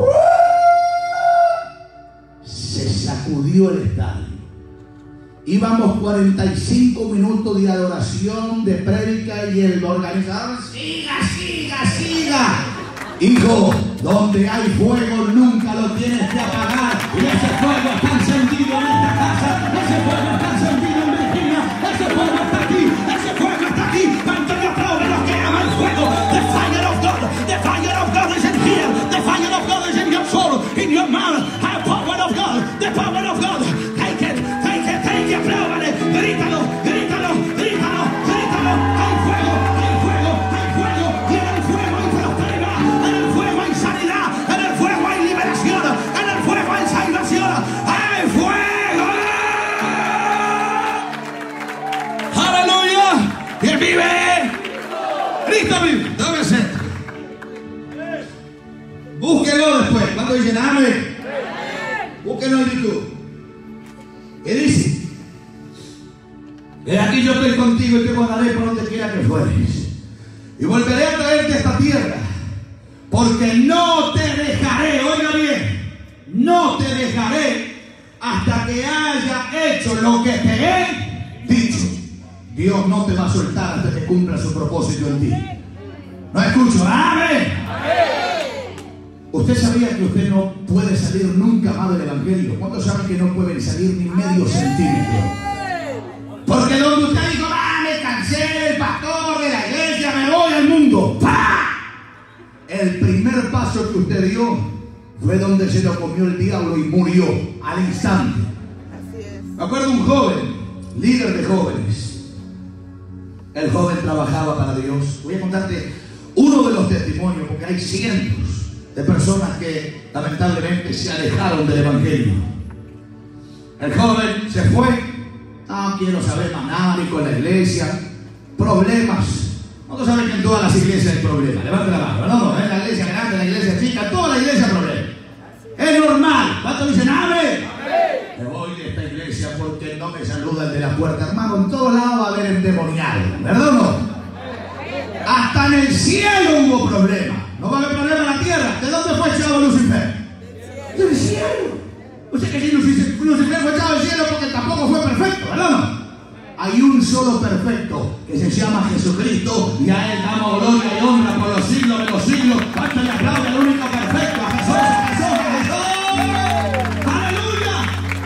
Se sacudió el estadio. Íbamos cuarenta y cinco minutos de adoración, de prédica, y el organizador, siga, siga, siga. Hijo, donde hay fuego nunca lo tienes que apagar. Y ese fuego está encendido en esta casa, ese fuego está encendido en Virginia, ese fuego in your mouth. The power of God. The power of God. Take it. Take it. Take it. Apláudale. Grítalo. Grítalo. Grítalo. Grítalo. Hay fuego. Hay fuego. Hay fuego. Y en el fuego hay prosperidad. En el fuego hay sanidad. En el fuego hay liberación. En el fuego hay salvación. Hay fuego. Aleluya. Y él vive. Cristo vive. Dame sed. Búsquelo después. ¿Cuánto dicen amén? Búsquelo en YouTube. ¿Qué dice? He aquí yo estoy contigo y te guardaré por donde quiera que fueres. Y volveré a traerte a esta tierra. Porque no te dejaré, oiga bien, no te dejaré hasta que haya hecho lo que te he dicho. Dios no te va a soltar hasta que cumpla su propósito en ti. No escucho, amén. Usted sabía que usted no puede salir nunca más del evangelio. ¿Cuántos saben que no pueden salir ni medio centímetro? Porque donde usted dijo, ah, me cansé del pastor de la iglesia, me voy al mundo. ¡Pah! El primer paso que usted dio fue donde se lo comió el diablo y murió al instante. Me acuerdo un joven, líder de jóvenes. El joven trabajaba para Dios. Voy a contarte uno de los testimonios, porque hay cientos de personas que lamentablemente se alejaron del evangelio. El joven se fue. No quiero saber más nada, ni con la iglesia. Problemas. ¿Cuántos saben que en todas las iglesias hay problemas? Levante la mano. No, no, en la iglesia grande, en la iglesia chica, en toda la iglesia hay problemas. Es normal. ¿Cuántos dicen amén? Me voy de esta iglesia porque no me saluda el de la puerta. Hermano, en todos lados va a haber endemoniado. ¿Verdad o no? Hasta en el cielo hubo problemas. No va a haber problema en la tierra. ¿De dónde fue echado Lucifer? Del cielo. O sea que si Lucifer fue echado del cielo porque tampoco fue perfecto, ¿verdad o no? Hay un solo perfecto que se llama Jesucristo y a Él damos gloria y honra por los siglos de los siglos. ¿Cuánto le aplaude al único perfecto? A Jesús, a Jesús, a Jesús. ¡Aleluya!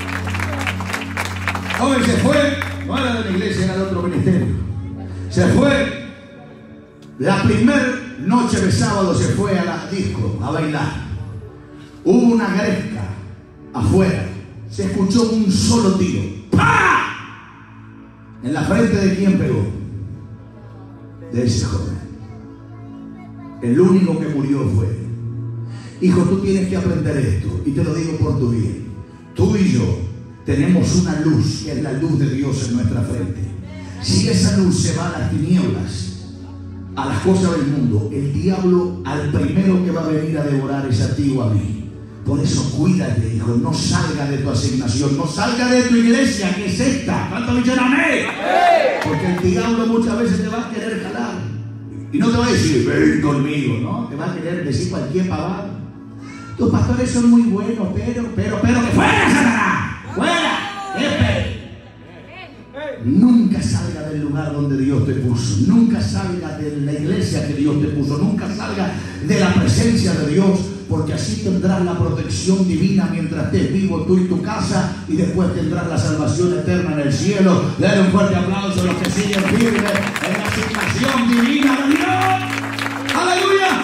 Joven se fue, no era de la iglesia, era de otro ministerio. Se fue. La primera noche de sábado se fue a la disco a bailar. Hubo una gresca afuera. Se escuchó un solo tiro. ¡Pah! ¿En la frente de quién pegó? De ese joven. El único que murió fue él. Hijo, tú tienes que aprender esto, y te lo digo por tu bien. Tú y yo tenemos una luz, que es la luz de Dios en nuestra frente. Si esa luz se va a las tinieblas, a las cosas del mundo, el diablo al primero que va a venir a devorar es a ti o a mí. Por eso cuídate, hijo, no salga de tu asignación, no salga de tu iglesia, que es esta. ¿Cuánto me dicen amén? Porque el diablo muchas veces te va a querer jalar. Y no te va a decir, ven conmigo, ¿no? Te va a querer decir cualquier pavada. Tus pastores son muy buenos, pero, pero, pero, que fuera, Satanás, fuera, espera. Nunca salga del lugar donde Dios te puso. Nunca salga de la iglesia que Dios te puso. Nunca salga de la presencia de Dios, porque así tendrás la protección divina mientras estés vivo tú y tu casa, y después tendrás la salvación eterna en el cielo. Dale un fuerte aplauso a los que siguen firmes en la asignación divina de Dios. ¡Aleluya!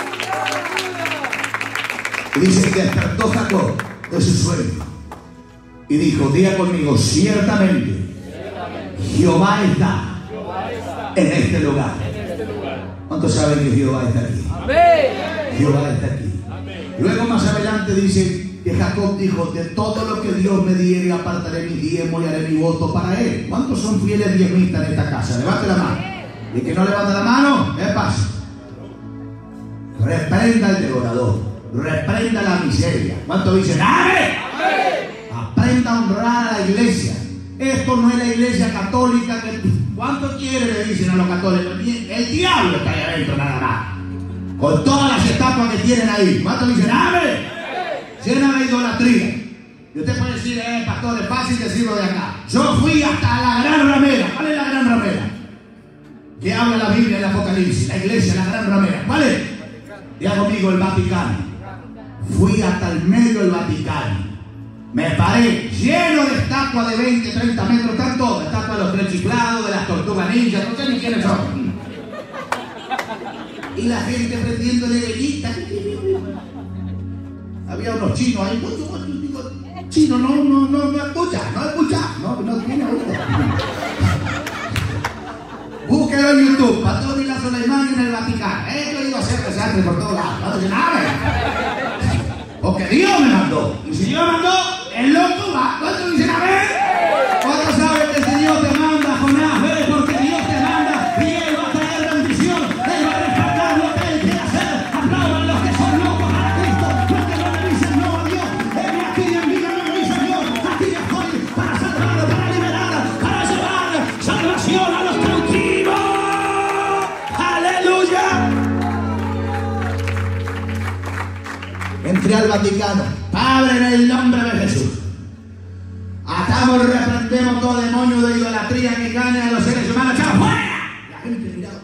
Y dice que despertó Jacob de su sueño y dijo, diga conmigo, ciertamente Jehová está en este lugar. ¿Cuántos saben que Jehová está aquí? Jehová está aquí. Luego más adelante dice que Jacob dijo, de todo lo que Dios me diere apartaré mi diezmo y haré mi voto para él. ¿Cuántos son fieles diezmistas en esta casa? Levante la mano. Y que no levante la mano, ¿qué pasa? Reprenda al devorador, reprenda la miseria. ¿Cuántos dicen amén? Aprenda a honrar a la iglesia. Esto no es la iglesia católica que... ¿Cuánto quiere le dicen a los católicos? El diablo está ahí adentro nada más. Con todas las estatuas que tienen ahí. ¿Cuántos dicen amén? Llena de idolatría. Y usted puede decir, eh, pastor, es fácil decirlo de acá. Yo fui hasta la gran ramera. ¿Cuál es la gran ramera? Que habla la Biblia en el Apocalipsis. La iglesia, la gran ramera. ¿Cuál es? Diga conmigo, el Vaticano. Fui hasta el medio del Vaticano. Me paré lleno de estatuas de veinte, treinta metros. Están todas. Estatuas de los tres chiflados, de las tortugas ninjas. No sé ni quiénes son. Y la gente prendiéndole velitas. Había unos chinos ahí, digo, chino, no, no, no, no escucha, no escucha, no, no tiene oído. Búsquelo en YouTube, Pastor Vila Soleimán en el Vaticano. Esto iba a ser desastre por todos lados, no dice nada. Porque Dios me mandó. Y si Dios me mandó, el loco va. ¿Cuántos dicen amén? ¿Cuántos saben que si Dios te manda, Jonás? Ve porque Dios te manda y Él va a traer bendición. Él va a respaldar lo que Él quiere hacer. Aplaudan los que son locos para Cristo. Los que no le dicen no a Dios. Él aquí envíame a mi Señor. Aquí estoy para salvar, para liberar, para llevar salvación a los cautivos. ¡Aleluya! Entré al Vaticano. Padre, en el nombre de Jesús. Atamos, reprendemos todo demonio de idolatría que engaña a los seres humanos. ¡Chao, fuera! La gente miraba.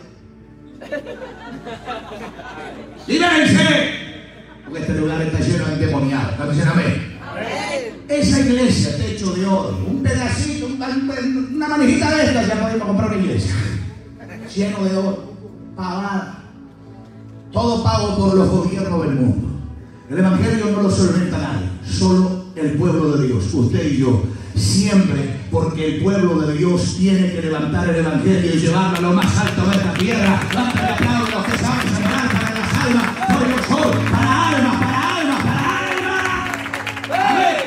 ¡Libérense! Porque este lugar está lleno de endemoniados. ¿No dicen amén? Esa iglesia, techo de oro, un pedacito, un, una manijita de esta, ya podemos comprar una iglesia. Lleno de oro, pavada. Todo pago por los gobiernos del mundo. El evangelio no lo solventa nadie, solo el pueblo de Dios, usted y yo. Siempre, porque el pueblo de Dios tiene que levantar el evangelio y llevarlo a lo más alto de esta tierra. Dante el aplauso a los que saben sembrar para las almas, por el sol, para almas, para almas, para almas. ¡Amén!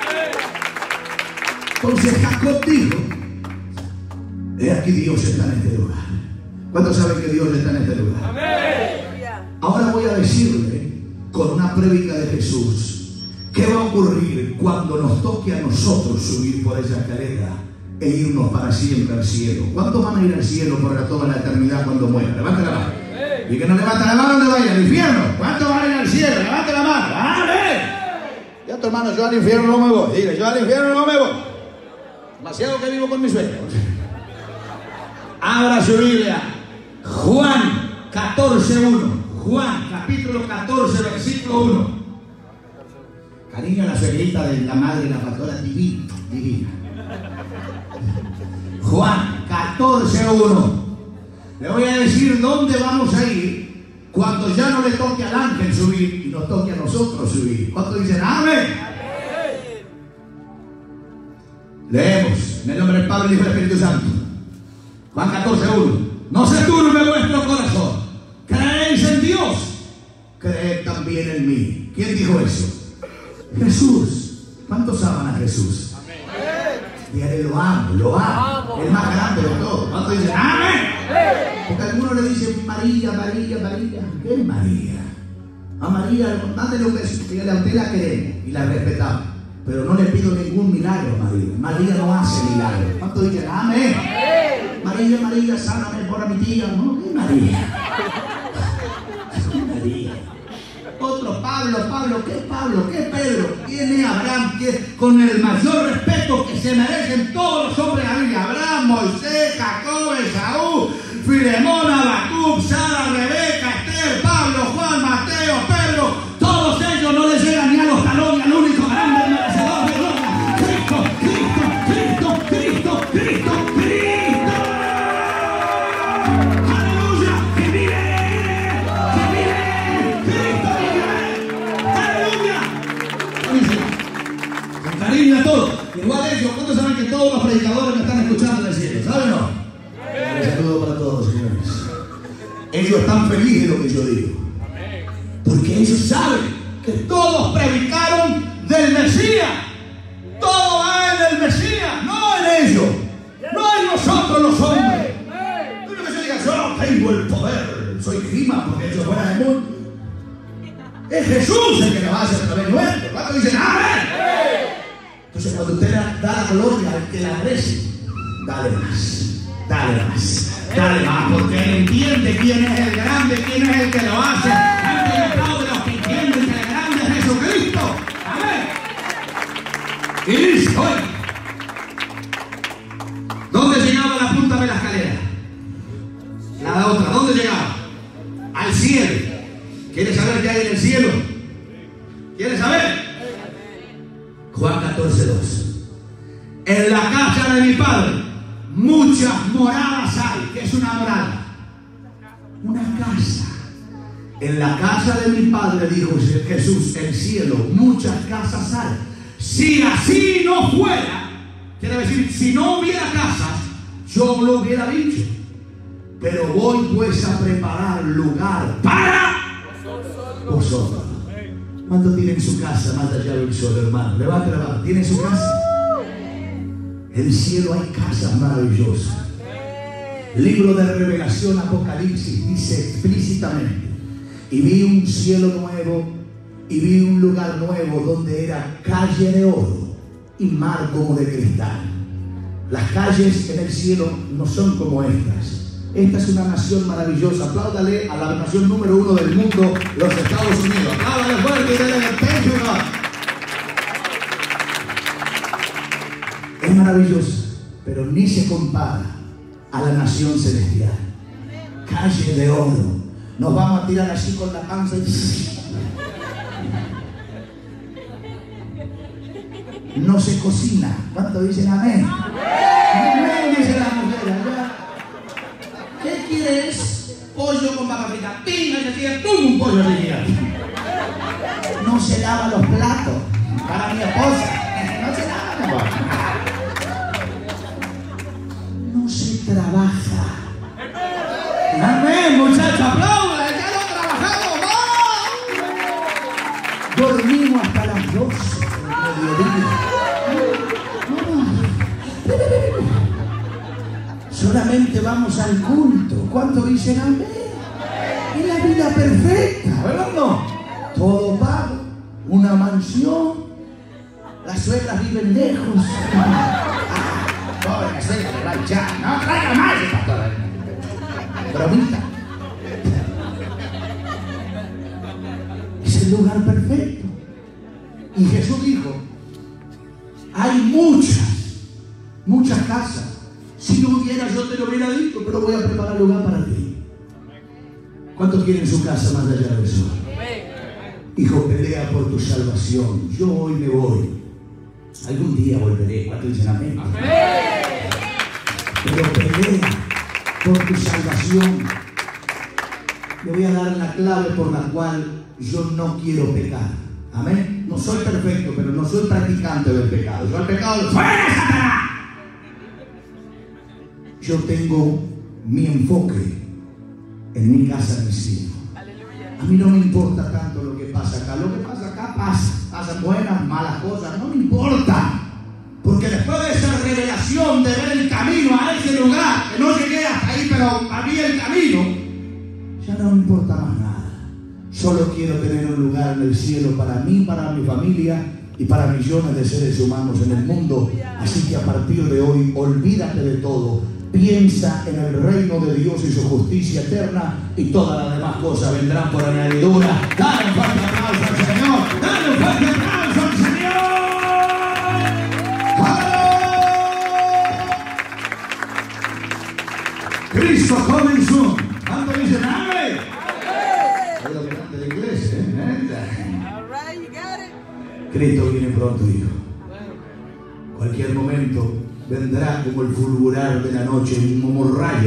Entonces Jacob dijo: he aquí Dios está en este lugar. ¿Cuántos saben que Dios está en este lugar? ¡Amén! Ahora voy a decirle, con una prédica de Jesús, ¿qué va a ocurrir cuando nos toque a nosotros subir por esa escalera e irnos para siempre al cielo? ¿Cuántos van a ir al cielo por toda la eternidad cuando mueran? Levante la mano. Y que no levanta la mano, ¿dónde vaya? ¿Al infierno? ¿Cuántos van a ir al cielo? Levante la mano. ¡Amén! Ya tu hermano, yo al infierno no me voy. Dile, yo al infierno no me voy. Demasiado que vivo con mis sueños. Abra su Biblia. Juan catorce uno. Juan, capítulo catorce, versículo uno. Cariño a la suegrita de la madre de la pastora, divina, divina. Juan catorce uno. Le voy a decir dónde vamos a ir cuando ya no le toque al ángel subir y nos toque a nosotros subir. ¿Cuántos dicen amén? Leemos en el nombre del Padre, del Hijo y del Espíritu Santo. Juan catorce uno. No se turbe vuestro corazón. Creéis en Dios, creed también en mí. ¿Quién dijo eso? Jesús. ¿Cuántos aman a Jesús? Amén. Lo amo, lo amo. El más grande de todos. ¿Cuántos dicen amén? Porque algunos le dicen María, María, María. ¿Qué es María? A María, mándele un beso. Dígale, a usted la queremos y la respetamos, pero no le pido ningún milagro a María. María no hace milagros. ¿Cuántos dicen amén? María, María, sáname por a mi tía. No, ¿qué María? Otro Pablo, Pablo, ¿qué es Pablo? ¿Qué es Pedro? ¿Quién es Abraham? ¿Qué? Con el mayor respeto que se merecen todos los hombres de la Biblia: Abraham, Moisés, Jacob, Esaú, Filemón, Habacuc, Sara, Rebeca, Esther, Pablo, Juan, Mateo, Pedro. Todos ellos no les llegan ni a los talones al único grande merecedor de gloria: Cristo, Cristo, Cristo, Cristo, Cristo, Cristo. Cariño a todos. Igual ellos, ¿cuántos saben que todos los predicadores me están escuchando en el cielo? ¿Saben o no? Un saludo para todos, señores. Ellos están felices de lo que yo digo. Porque ellos saben que todos predicaron del Mesías. Todo va en el Mesías, no en ellos. No en nosotros los hombres. No es que yo diga, yo tengo el poder, soy Gima porque he hecho fuera del mundo. Es Jesús el que lo hace a través nuestro. ¿Cuántos dicen amén? Entonces, cuando usted da la gloria al que la merece, dale más, dale más, dale más, porque él entiende quién es el grande, quién es el que lo hace. Alguien aplaude los que entienden que el grande es Jesucristo. Amén. Y dice, oye, ¿dónde llegaba la punta de la escalera? La otra, ¿dónde llegaba? Al cielo. ¿Quieres saber qué hay en el cielo? ¿Quieres saber? Juan catorce dos. En la casa de mi Padre muchas moradas hay. ¿Qué es una morada? Una casa. En la casa de mi Padre, dijo Jesús, el cielo, muchas casas hay. Si así no fuera, quiere decir, si no hubiera casas, yo lo hubiera dicho. Pero voy pues a preparar lugar para vosotros. ¿Cuántos tienen su casa más allá del sol, hermano? Levante la mano. ¿Tienen su casa? En el cielo hay casas maravillosas. El libro de Revelación, Apocalipsis, dice explícitamente: y vi un cielo nuevo y vi un lugar nuevo donde era calle de oro y mar como de cristal. Las calles en el cielo no son como estas. Esta es una nación maravillosa. Apláudale a la nación número uno del mundo, los Estados Unidos. Apláudale fuerte y denle el pecho. Es maravillosa, pero ni se compara a la nación celestial. Calle de oro. Nos vamos a tirar así con la panza y... no se cocina. ¿Cuánto dicen amén? Amén, dice la mujer. ¿Qué quieres? Pollo con papa frita. Pinga y se tira, ¡pum! Un pollo de no se lava los platos. Para mi esposa. No se lava, mi amor. No se trabaja. Amén, muchachos. Aplaudan. Ya lo trabajamos. ¡Oh! Dormimos hasta las doce del mediodía. Solamente vamos al culto. ¿Cuánto dicen amén? Es la vida perfecta, ¿verdad? No. Todo pago, una mansión. Las suegras viven lejos. Pobre suegra, le va a echar. No traiga más, pastor. Bromita. Es el lugar perfecto. Y Jesús dijo: hay muchas, muchas casas. Si no hubiera, yo te lo hubiera dicho, pero voy a preparar lugar para ti. ¿Cuántos quieren su casa más allá del sol? Hijo, pelea por tu salvación. Yo hoy me voy. Algún día volveré. ¿Cuántos dicen amén? Pero pelea por tu salvación. Le voy a dar la clave por la cual yo no quiero pecar. Amén. No soy perfecto, pero no soy practicante del pecado. Yo al pecado, ¡fuera, Satanás! Yo tengo mi enfoque en mi casa, en mi cielo. A mí no me importa tanto lo que pasa acá. Lo que pasa acá pasa. Pasan buenas, malas cosas. No me importa. Porque después de esa revelación de ver el camino a ese lugar, que no llegué hasta ahí, pero había el camino, ya no me importa más nada. Solo quiero tener un lugar en el cielo para mí, para mi familia y para millones de seres humanos en el mundo. Así que a partir de hoy, olvídate de todo. Piensa en el reino de Dios y su justicia eterna, y todas las demás cosas vendrán por añadidura. Dale un fuerte aplauso al Señor. Dale un fuerte aplauso al Señor. ¡Aleluya! Cristo comenzó. ¿Cuánto dicen amén? Es lo grande de la iglesia, ¿eh? Cristo viene pronto, hijo. Cualquier momento vendrá como el fulgurar de la noche, como un rayo.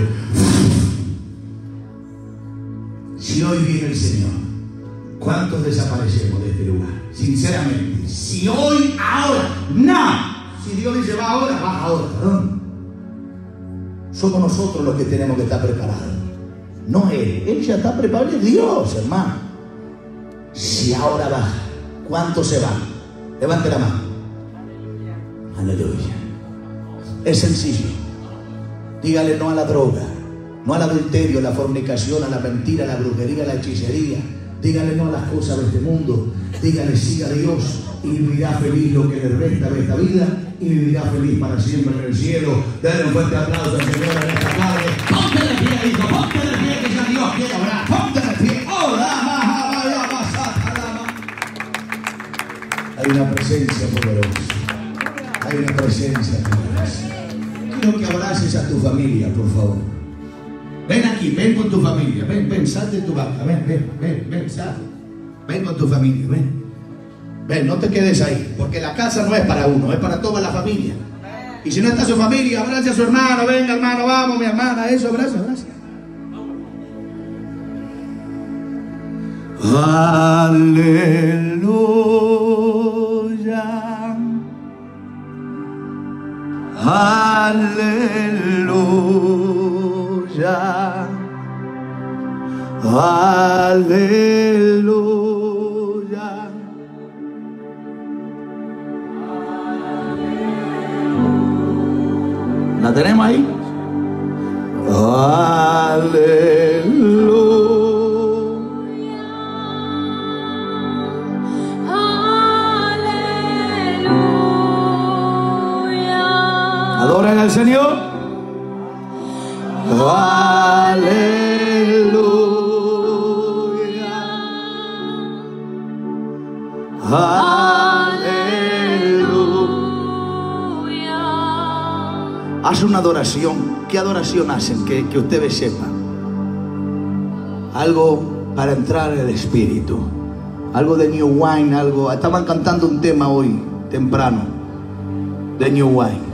Si hoy viene el Señor, ¿cuántos desaparecemos de este lugar? Sinceramente, si hoy, ahora, no. Si Dios dice va ahora, va ahora. ¿Perdón? Somos nosotros los que tenemos que estar preparados. No Él. Él ya está preparado. Es Dios, hermano. Si ahora baja, ¿cuántos se van? Levante la mano. Aleluya. Es sencillo. Dígale no a la droga, no al adulterio, a la fornicación, a la mentira, a la brujería, a la hechicería. Dígale no a las cosas de este mundo. Dígale sí a Dios y vivirá feliz lo que le resta de esta vida, y vivirá feliz para siempre en el cielo. Dale un fuerte aplauso al Señor en esta tarde. Ponte de pie, hijo, ponte de pie, que ya Dios quiere orar. Ponte de pie. Hay una presencia poderosa. Hay una presencia poderosa. Quiero que abraces a tu familia, por favor. Ven aquí, ven con tu familia. Ven, ven, salte de tu vaca. Ven, ven, ven, ven, salte. Ven con tu familia, ven. Ven, no te quedes ahí, porque la casa no es para uno, es para toda la familia. Y si no está su familia, abrace a su hermano. Venga, hermano, vamos, mi hermana, eso, abraza, abraza. Aleluya, aleluya, aleluya. ¿La tenemos ahí? Aleluya. Adoren al Señor. Aleluya. Aleluya. Haz una adoración. ¿Qué adoración hacen? Que, que ustedes sepan. Algo para entrar en el espíritu. Algo de New Wine. Algo. Estaban cantando un tema hoy temprano de New Wine.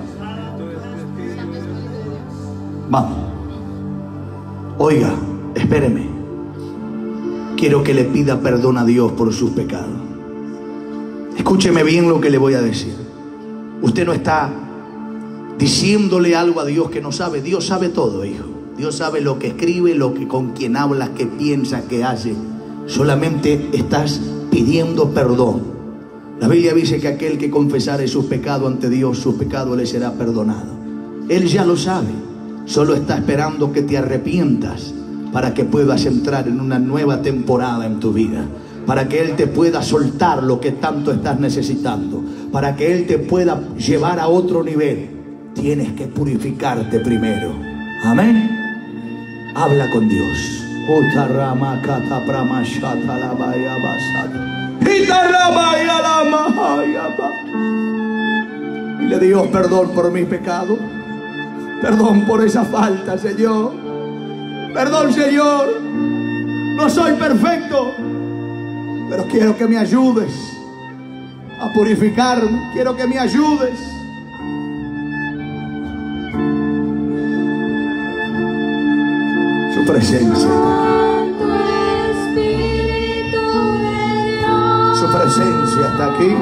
Vamos. Oiga, espéreme. Quiero que le pida perdón a Dios por sus pecados. Escúcheme bien lo que le voy a decir. Usted no está diciéndole algo a Dios que no sabe. Dios sabe todo, hijo. Dios sabe lo que escribe, lo que, con quien hablas, qué piensa, qué hace. Solamente estás pidiendo perdón. La Biblia dice que aquel que confesare sus pecados ante Dios, sus pecados le será perdonado. Él ya lo sabe. Solo está esperando que te arrepientas para que puedas entrar en una nueva temporada en tu vida. Para que Él te pueda soltar lo que tanto estás necesitando. Para que Él te pueda llevar a otro nivel. Tienes que purificarte primero. Amén. Habla con Dios. Dile: Dios, perdón por mis pecados. Perdón por esa falta, Señor. Perdón, Señor. No soy perfecto, pero quiero que me ayudes a purificarme. Quiero que me ayudes. Su presencia. Su presencia está aquí.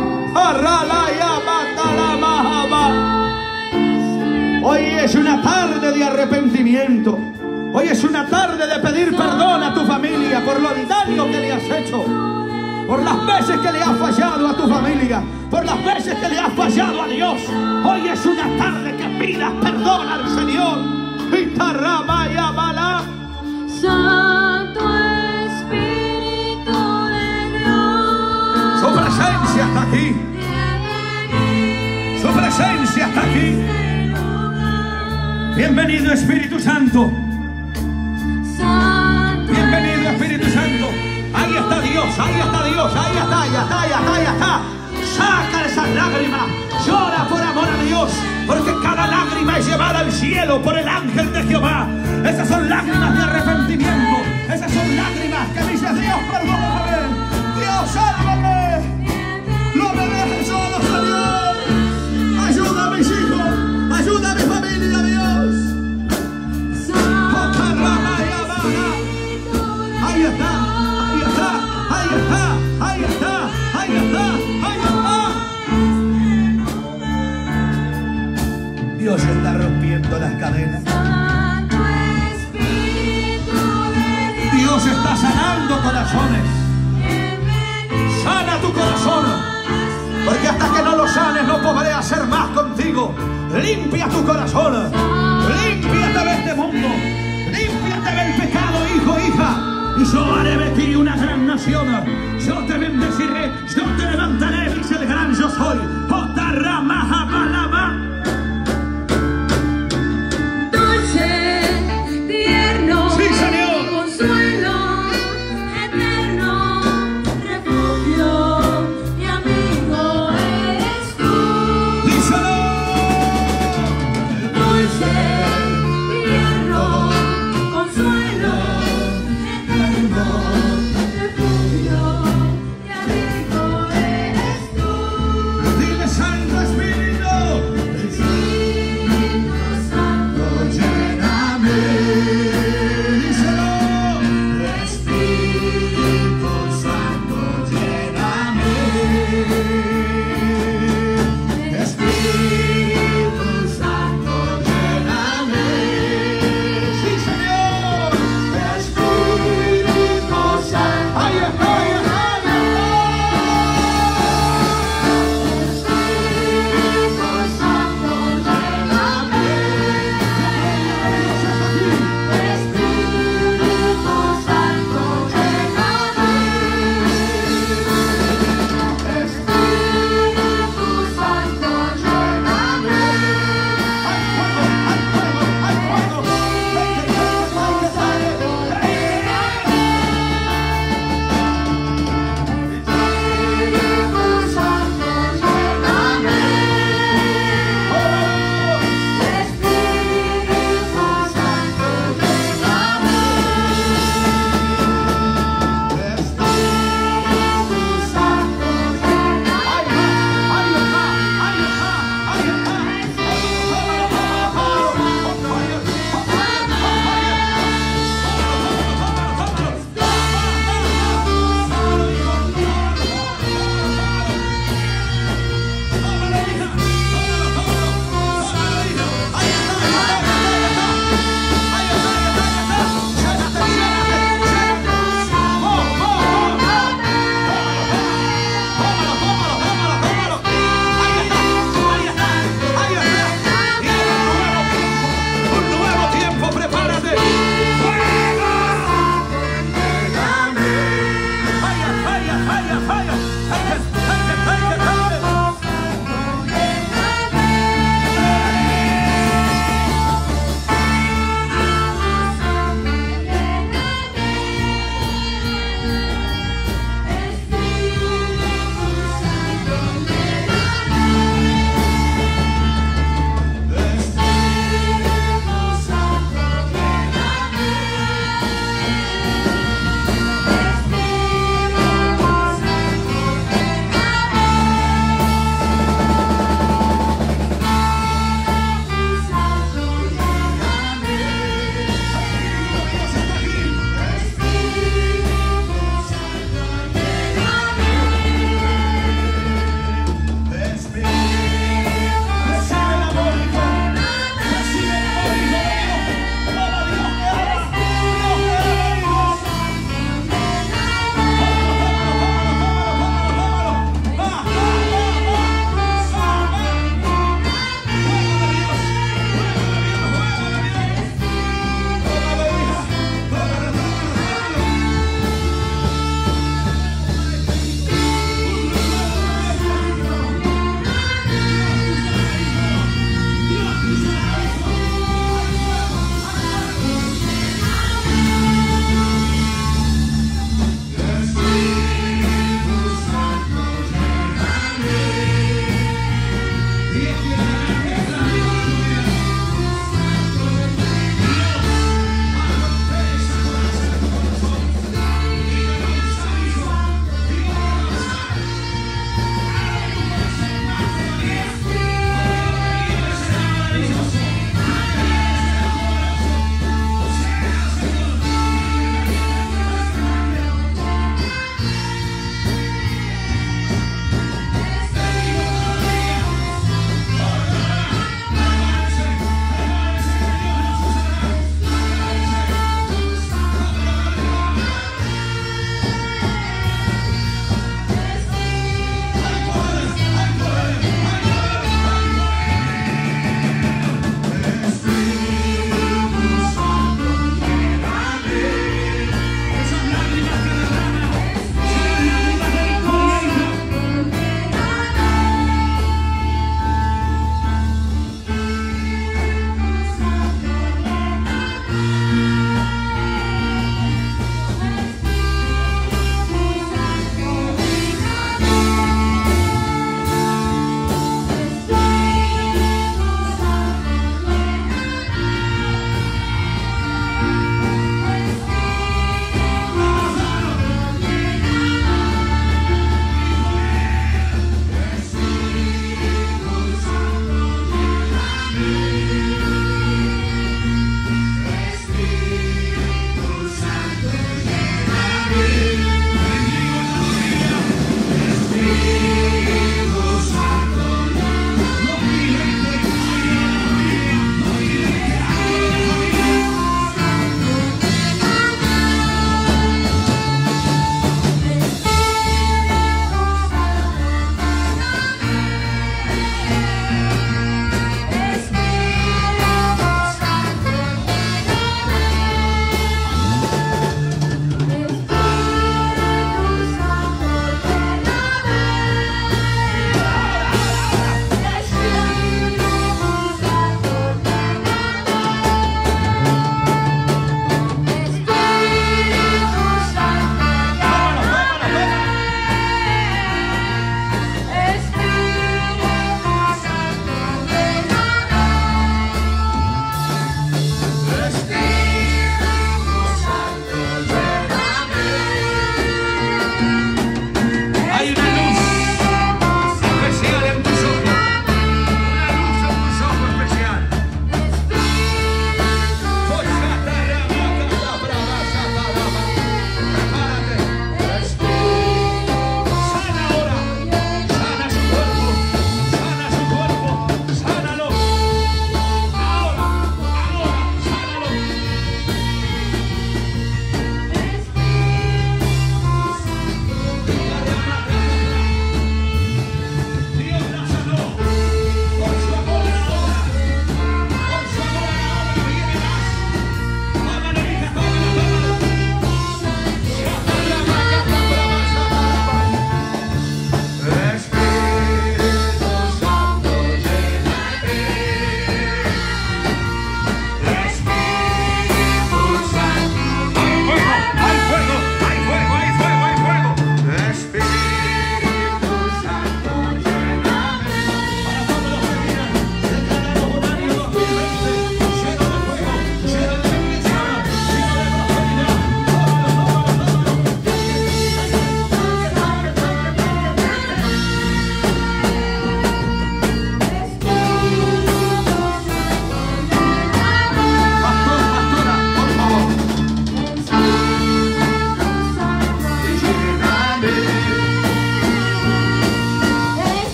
Hoy es una tarde de arrepentimiento. Hoy es una tarde de pedir perdón a tu familia por lo daño que le has hecho, por las veces que le has fallado a tu familia, por las veces que le has fallado a Dios. Hoy es una tarde que pidas perdón al Señor. Santo Espíritu de Dios, su presencia está aquí. Su presencia está aquí. Bienvenido, Espíritu Santo. Bienvenido, Espíritu Santo. Ahí está Dios, ahí está Dios, ahí está, ahí está, ahí está, ahí está. Saca esas lágrimas. Llora por amor a Dios, porque cada lágrima es llevada al cielo por el ángel de Jehová. Esas son lágrimas de arrepentimiento. Esas son lágrimas que dices: Dios, perdóname. Dios, sálvame. No me dejes solo, Señor. Ayuda a mis hijos. Ayuda a mi familia, Dios. Ahí está, ahí está, ahí está, ahí está, ahí está, ahí está. Dios está rompiendo las cadenas. Dios está sanando corazones. Sana tu corazón, porque hasta que no lo sanes no podré hacer más contigo. Limpia tu corazón. Límpiate de este mundo. Límpiate del pecado, hijo, hija. Y yo haré de ti una gran nación. Yo te bendeciré, yo te levantaré, dice el gran yo soy. dulce, tierno, sí, Señor. Consuelo eterno, refugio y amigo eres tú. Díselo. Dulce, tierno, consuelo eterno, refugio y amigo eres tú.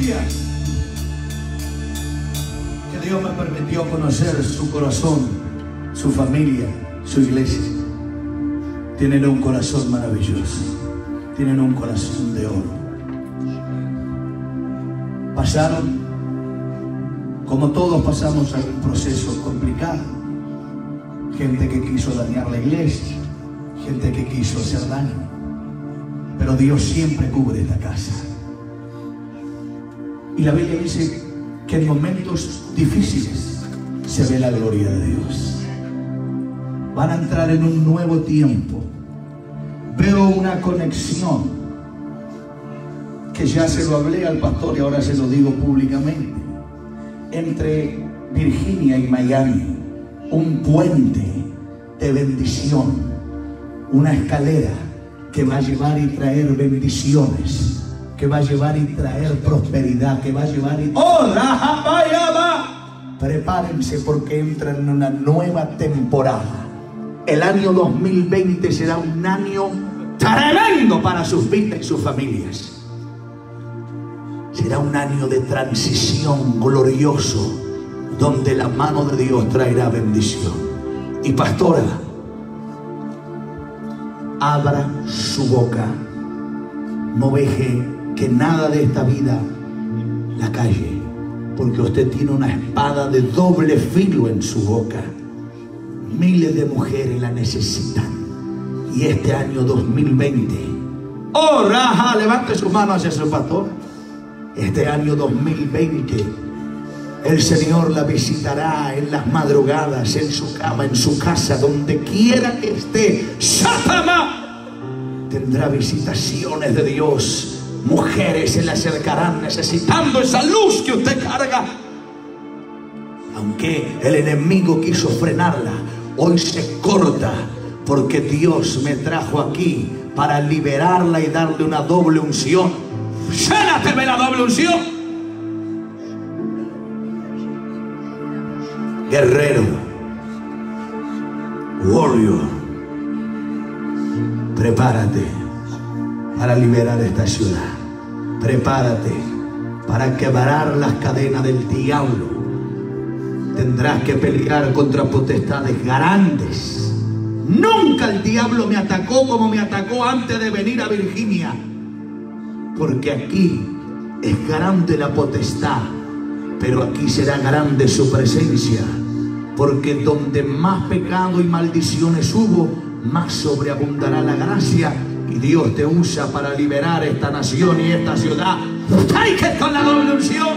familia, que Dios me permitió conocer su corazón, su familia, su iglesia. Tienen un corazón maravilloso, tienen un corazón de oro. Pasaron, como todos pasamos, algún proceso complicado. Gente que quiso dañar la iglesia, gente que quiso hacer daño. Pero Dios siempre cubre esta casa. Y la Biblia dice que en momentos difíciles se ve la gloria de Dios. Van a entrar en un nuevo tiempo. Veo una conexión que ya se lo hablé al pastor y ahora se lo digo públicamente, entre Virginia y Miami. Un puente de bendición, una escalera que va a llevar y traer bendiciones, que va a llevar y traer prosperidad, que va a llevar y... ¡Oh, Rajabayaba! Prepárense porque entran en una nueva temporada. El año dos mil veinte será un año tremendo para sus vidas y sus familias. Será un año de transición glorioso, donde la mano de Dios traerá bendición. Y pastora, abra su boca, no deje que nada de esta vida la calle, porque usted tiene una espada de doble filo en su boca. Miles de mujeres la necesitan. Y este año dos mil veinte, oh raja, levante su mano hacia su pastor. Este año dos mil veinte, el Señor la visitará en las madrugadas, en su cama, en su casa, donde quiera que esté. ¡Shatama! Tendrá visitaciones de Dios. Mujeres se le acercarán necesitando esa luz que usted carga. Aunque el enemigo quiso frenarla, hoy se corta, porque Dios me trajo aquí para liberarla y darle una doble unción. ¡Llénateme la doble unción! Guerrero, warrior, prepárate para liberar esta ciudad. Prepárate para quebrar las cadenas del diablo. Tendrás que pelear contra potestades grandes. Nunca el diablo me atacó como me atacó antes de venir a Virginia, porque aquí es grande la potestad, pero aquí será grande su presencia. Porque donde más pecado y maldiciones hubo, más sobreabundará la gracia. Y Dios te usa para liberar esta nación y esta ciudad. ¡Ay, que con la doble unción!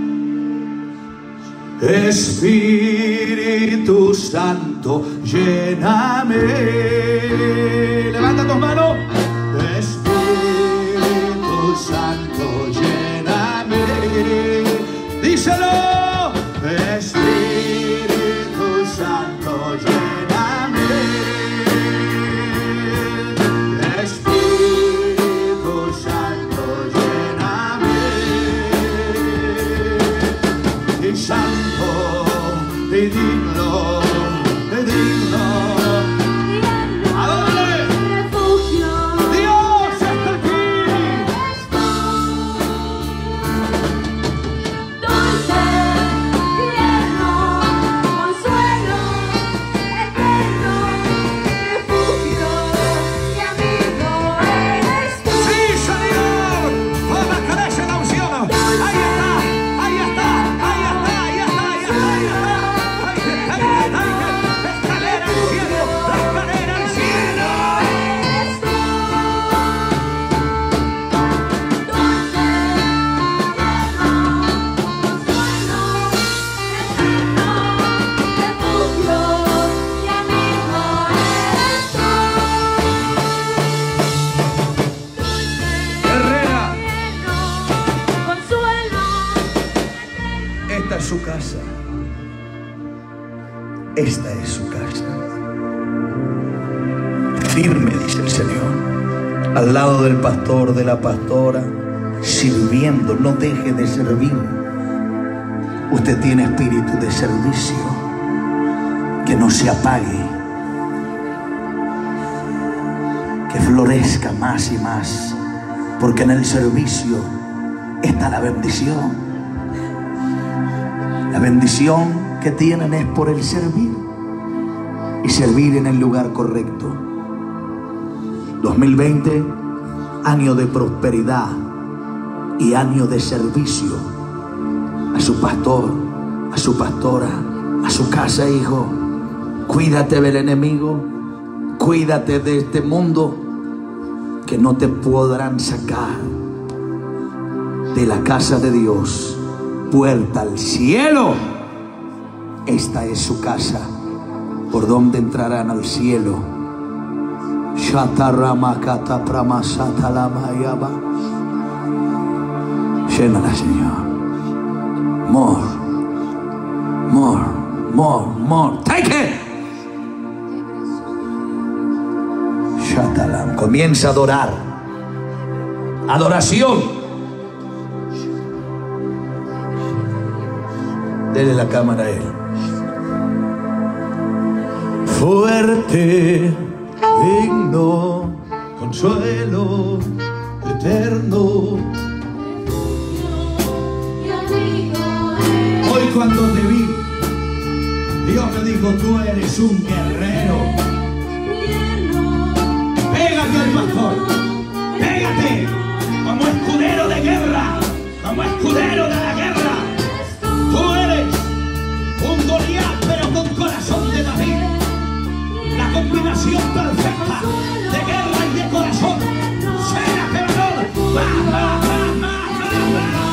Espíritu Santo, lléname. Levanta tus manos. Espíritu Santo, lléname. Díselo. Espíritu Santo, lléname. Espíritu Santo, lléname. Y santo, y digno, y digno. ¿A dónde? Refugio. Dios está aquí. Dulce, tierno, consuelo, eterno, refugio y amigo eres tú. ¡Sí, Señor! ¡Toma, crece la unción! ¡Ahí está! ¡Ahí está! ¡Ahí está! ¡Ahí está! ¡Ahí está! ¡Ahí está! ¡Ahí está! ¡Ahí está! ¡Escalera al cielo! ¡Escalera al cielo! Eres tú. Dulce, tierno, consuelo, eterno, refugio y amigo eres tú. Guerrera, Tierno, consuelo, esta es su casa. Esta es su casa. Firme, dice el Señor, al lado del pastor, de la pastora, sirviendo. No deje de servir. Usted tiene espíritu de servicio, que no se apague, que florezca más y más, porque en el servicio está la bendición. La bendición que tienen es por el servir y servir en el lugar correcto. dos mil veinte, año de prosperidad y año de servicio a su pastor, a su pastora, a su casa, hijo. Cuídate del enemigo, cuídate de este mundo que no te podrán sacar de la casa de Dios. Puerta al cielo, esta es su casa, por donde entrarán al cielo. Llénala, Señor. More, more, more, more. Take it. Shatalam. Comienza a adorar. Adoración. Dele la cámara a él. Fuerte, digno, consuelo eterno. Hoy cuando te vi, Dios me dijo, tú eres un guerrero. Pégate al pastor, pégate como escudero de guerra, como escudero de la guerra. Tú eres un Goliat, pero con corazón de David. La combinación perfecta de guerra y de corazón. Será perdón. Va, va, va, va, va, va.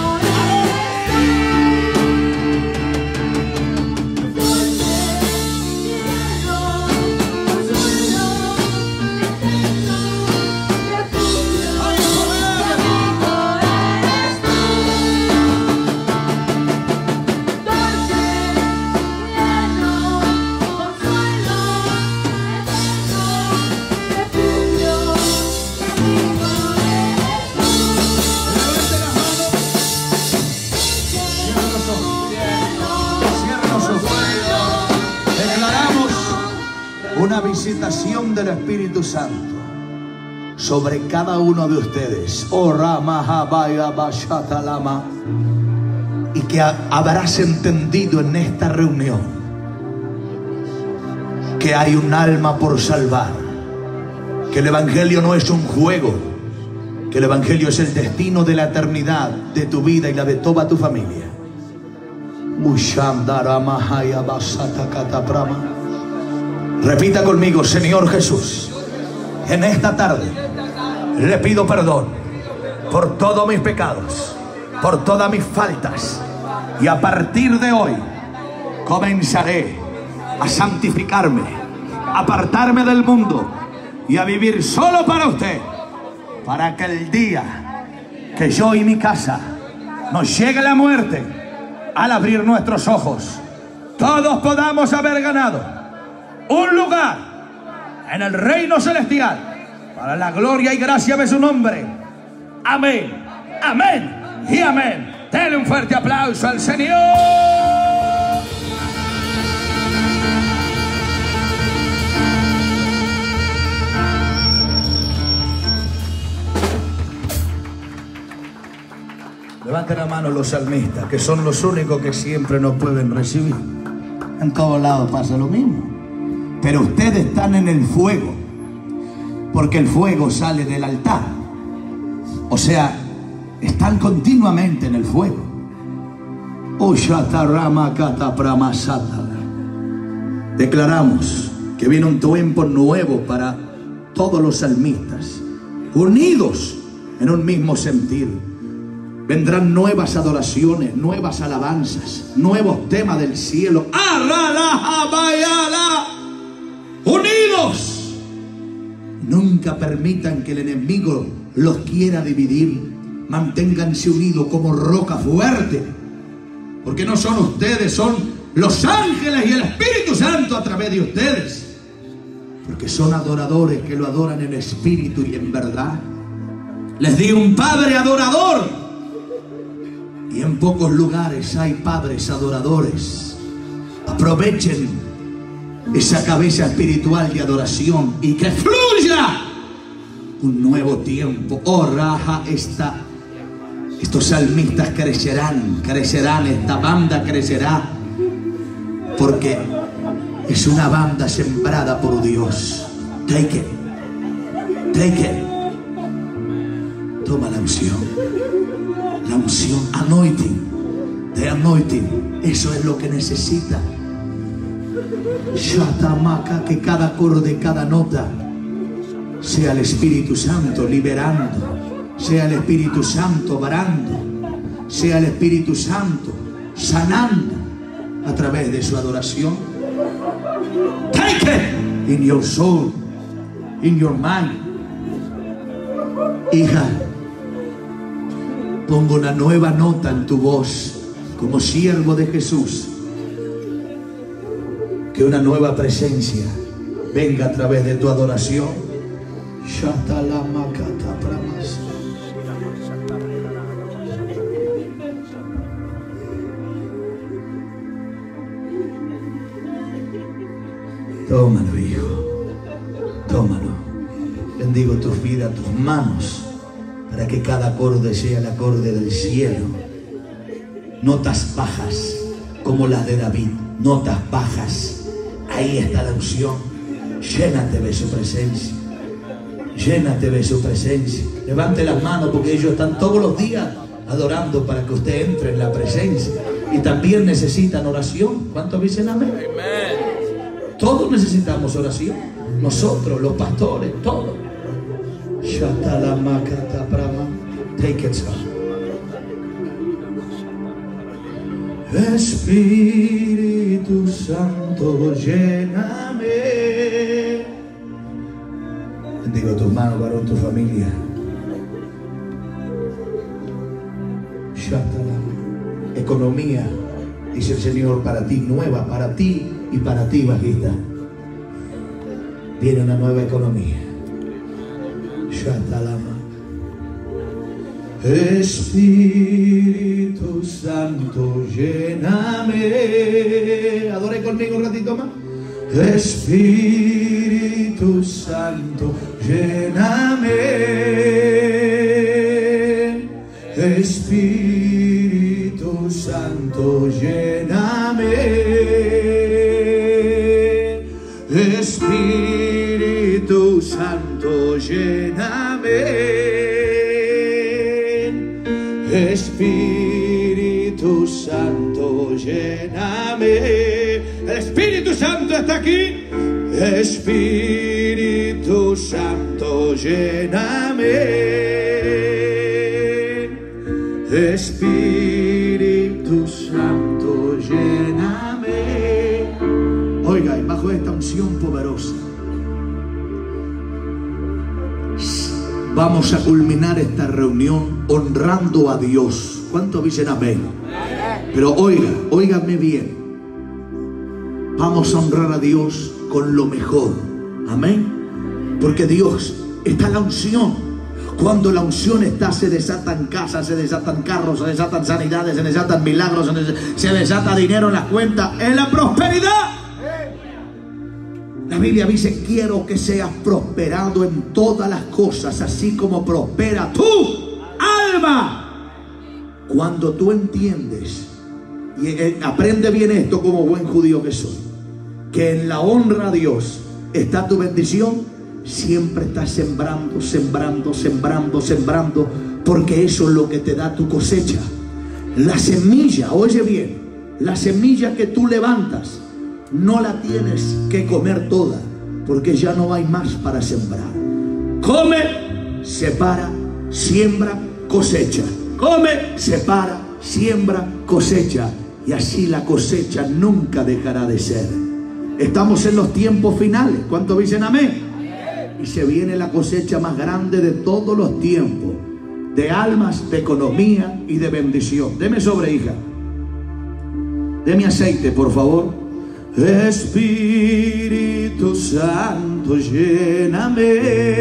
Una visitación del Espíritu Santo sobre cada uno de ustedes. Oh, y que habrás entendido en esta reunión que hay un alma por salvar, que el Evangelio no es un juego, que el Evangelio es el destino de la eternidad de tu vida y la de toda tu familia. Repita conmigo: Señor Jesús, en esta tarde le pido perdón por todos mis pecados, por todas mis faltas, y a partir de hoy comenzaré a santificarme, a apartarme del mundo y a vivir solo para usted, para que el día que yo y mi casa nos llegue la muerte, al abrir nuestros ojos, todos podamos haber ganado un lugar en el reino celestial, para la gloria y gracia de su nombre. Amén, amén y amén. Denle un fuerte aplauso al Señor. Levanten la mano los salmistas, que son los únicos que siempre nos pueden recibir. En todos lados pasa lo mismo. Pero ustedes están en el fuego, porque el fuego sale del altar. O sea, están continuamente en el fuego. Declaramos que viene un tiempo nuevo para todos los salmistas, unidos en un mismo sentir. Vendrán nuevas adoraciones, nuevas alabanzas, nuevos temas del cielo. Unidos. Nunca permitan que el enemigo los quiera dividir. Manténganse unidos como roca fuerte, porque no son ustedes, son los ángeles y el Espíritu Santo a través de ustedes, porque son adoradores que lo adoran en espíritu y en verdad. Les di un padre adorador, y en pocos lugares hay padres adoradores. Aprovechen esa cabeza espiritual de adoración y que fluya un nuevo tiempo. Oh, raja esta Estos salmistas crecerán, crecerán, esta banda crecerá, porque es una banda sembrada por Dios. Take it, take it. Toma la unción, la unción, anointing, the anointing. Eso es lo que necesita. Shatamaka, que cada acorde, cada nota sea el Espíritu Santo liberando, sea el Espíritu Santo varando, sea el Espíritu Santo sanando a través de su adoración. Take it in your soul, in your mind. Hija, pongo una nueva nota en tu voz como siervo de Jesús. Que una nueva presencia venga a través de tu adoración. Tómalo, hijo. Tómalo. Bendigo tus vidas, tus manos, para que cada acorde sea el acorde del cielo. Notas bajas como las de David. Notas bajas. Ahí está la unción. Llénate de su presencia. Llénate de su presencia. Levante las manos, porque ellos están todos los días adorando para que usted entre en la presencia. Y también necesitan oración. ¿Cuántos dicen amén? Amén. Todos necesitamos oración. Nosotros, los pastores, todos. Take it, son. Espíritu Santo, lléname. Bendigo tus manos, varón, tu familia. Economía, dice el Señor, para ti, nueva, para ti y para ti, bajista. Viene una nueva economía. Espíritu Santo, lléname. Adore conmigo un ratito más. Espíritu Santo, lléname. Espíritu Santo, lléname. Espíritu Santo, lléname. Espíritu Santo, lléname. El Espíritu Santo está aquí. Espíritu Santo, lléname. Espíritu Santo, lléname. Oiga, y bajo esta unción poderosa vamos a culminar esta reunión honrando a Dios. ¿Cuántos dicen amén? Pero oiga, óigame bien. Vamos a honrar a Dios con lo mejor. Amén. Porque Dios, está la unción. Cuando la unción está, se desatan casas, se desatan carros, se desatan sanidades, se desatan milagros, se desata dinero en las cuentas, en la prosperidad. La Biblia dice: quiero que seas prosperado en todas las cosas, así como prospera tu alma. Cuando tú entiendes, y aprende bien esto como buen judío que soy, que en la honra a Dios está tu bendición, siempre estás sembrando, sembrando, sembrando, sembrando, porque eso es lo que te da tu cosecha. La semilla, oye bien, la semilla que tú levantas, no la tienes que comer toda, porque ya no hay más para sembrar. Come, separa, siembra, cosecha. Come, separa, siembra, cosecha. Y así la cosecha nunca dejará de ser. Estamos en los tiempos finales. ¿Cuántos dicen amén? Y se viene la cosecha más grande de todos los tiempos, de almas, de economía y de bendición. Deme sobre, hija. Deme aceite, por favor. Espíritu Santo, lléname.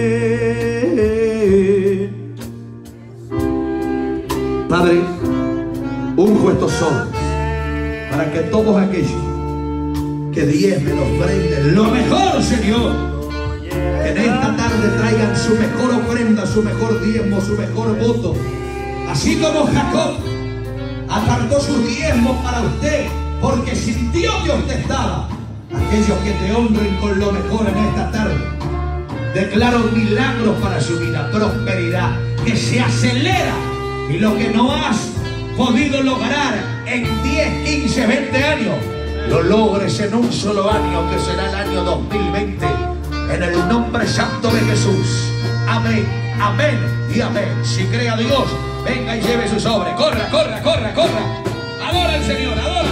Padre, unjo estos ojos para que todos aquellos que diezmen, ofrenden lo mejor, Señor, que en esta tarde traigan su mejor ofrenda, su mejor diezmo, su mejor voto Así como Jacob apartó sus diezmos para usted, porque sintió que usted estaba. Aquellos que te honren con lo mejor en esta tarde, declaro milagros para su vida, prosperidad, que se acelera. Y lo que no has podido lograr en diez, quince, veinte años, lo logres en un solo año, que será el año dos mil veinte. En el nombre santo de Jesús. Amén, amén y amén. Si cree a Dios, venga y lleve su sobre. Corra, corra, corra, corra. Adora al Señor, adora.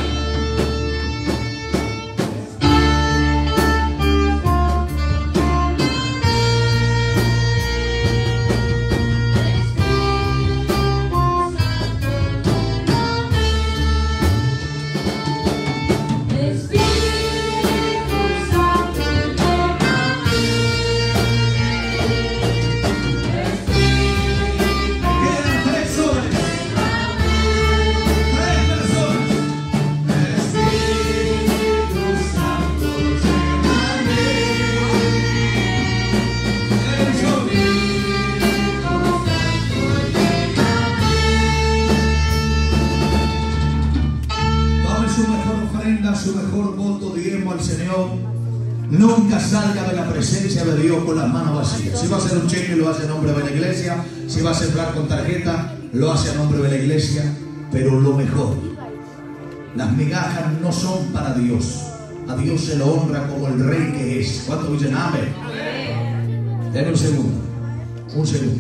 Su mejor voto, diezmo al Señor. Nunca salga de la presencia de Dios con las manos vacías. Si va a hacer un cheque, lo hace en nombre de la iglesia. Si va a sembrar con tarjeta, lo hace en nombre de la iglesia. Pero lo mejor, las migajas no son para Dios. A Dios se lo honra como el rey que es. ¿Cuántos dicen amén? Denme un segundo. Un segundo.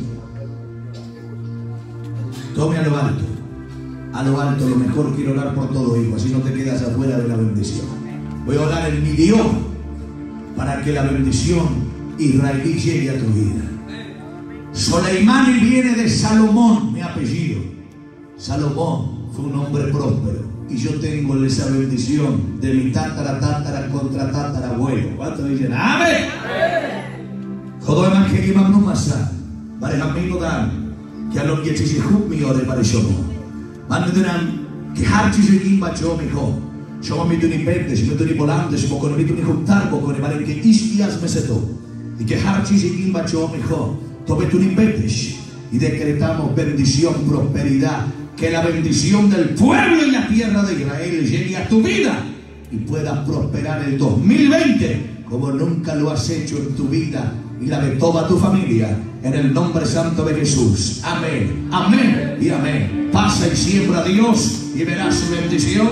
Tome a lo alto. A lo alto, lo mejor quiero orar por todo, hijo, así no te quedas afuera de la bendición. Voy a orar en mi idioma para que la bendición israelí llegue a tu vida. Soleimani viene de Salomón, mi apellido. Salomón fue un hombre próspero y yo tengo esa bendición de mi tátara, tátara, contra tátara abuelo. ¿Cuántos dicen amén? Todo evangelio no masa. Vale, amigo dan que a lo que se juzgue ore para yo. Manduran que harchi in bacio mijo. Yo me meto ni perde, si meto ni volante, si poco ni meto ni juntar, poco ni vale que istias me seto. Y que harchi in bacio mijo. Tome tu ni pedes. Y decretamos bendición, prosperidad. Que la bendición del pueblo y la tierra de Israel llegue a tu vida y puedas prosperar el dos mil veinte como nunca lo has hecho en tu vida y la de toda tu familia. En el nombre santo de Jesús. Amén, amén y amén. Pasa y siembra a Dios y verás su bendición.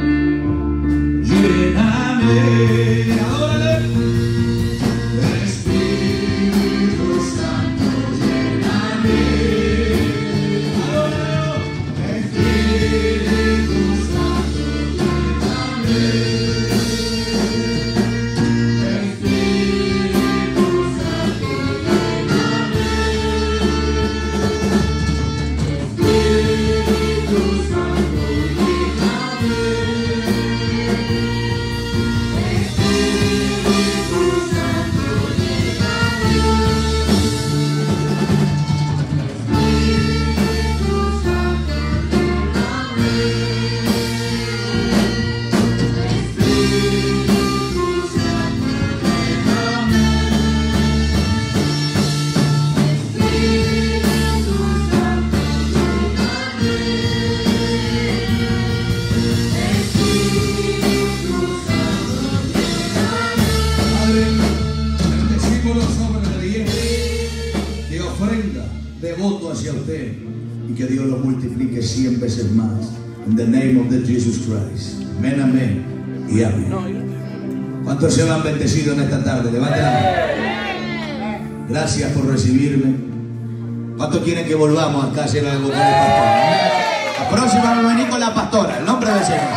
Lléname, adórale. Espíritu Santo, lléname. Adórale. Espíritu Santo, lléname. Devoto hacia usted y que Dios lo multiplique cien veces más. In the name of the Jesus Christ. Amén, amén y amén. ¿Cuántos se han bendecido en esta tarde? Levanten la mano. Gracias por recibirme. ¿Cuántos quieren que volvamos acá a hacer algo con el pastor? La próxima vamos a venir con la pastora, el nombre del Señor.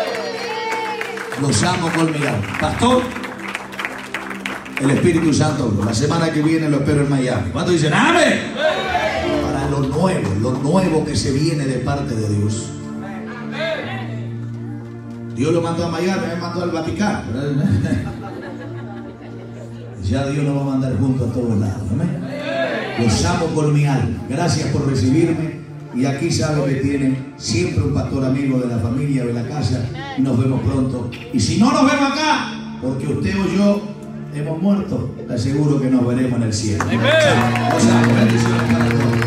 Los amo con mi alma. Pastor, el Espíritu Santo, la semana que viene lo espero en Miami. ¿Cuántos dicen amén? Para lo nuevo, lo nuevo que se viene de parte de Dios. Dios lo mandó a Miami, me mandó al Vaticano. Ya Dios nos va a mandar juntos a todos lados. Amén. Los amo con mi alma. Gracias por recibirme. Y aquí sabe que tiene siempre un pastor amigo de la familia, de la casa. Y nos vemos pronto. Y si no nos vemos acá, porque usted o yo hemos muerto, te aseguro que nos veremos en el cielo. Amén. Los amo. Bendiciones para todos.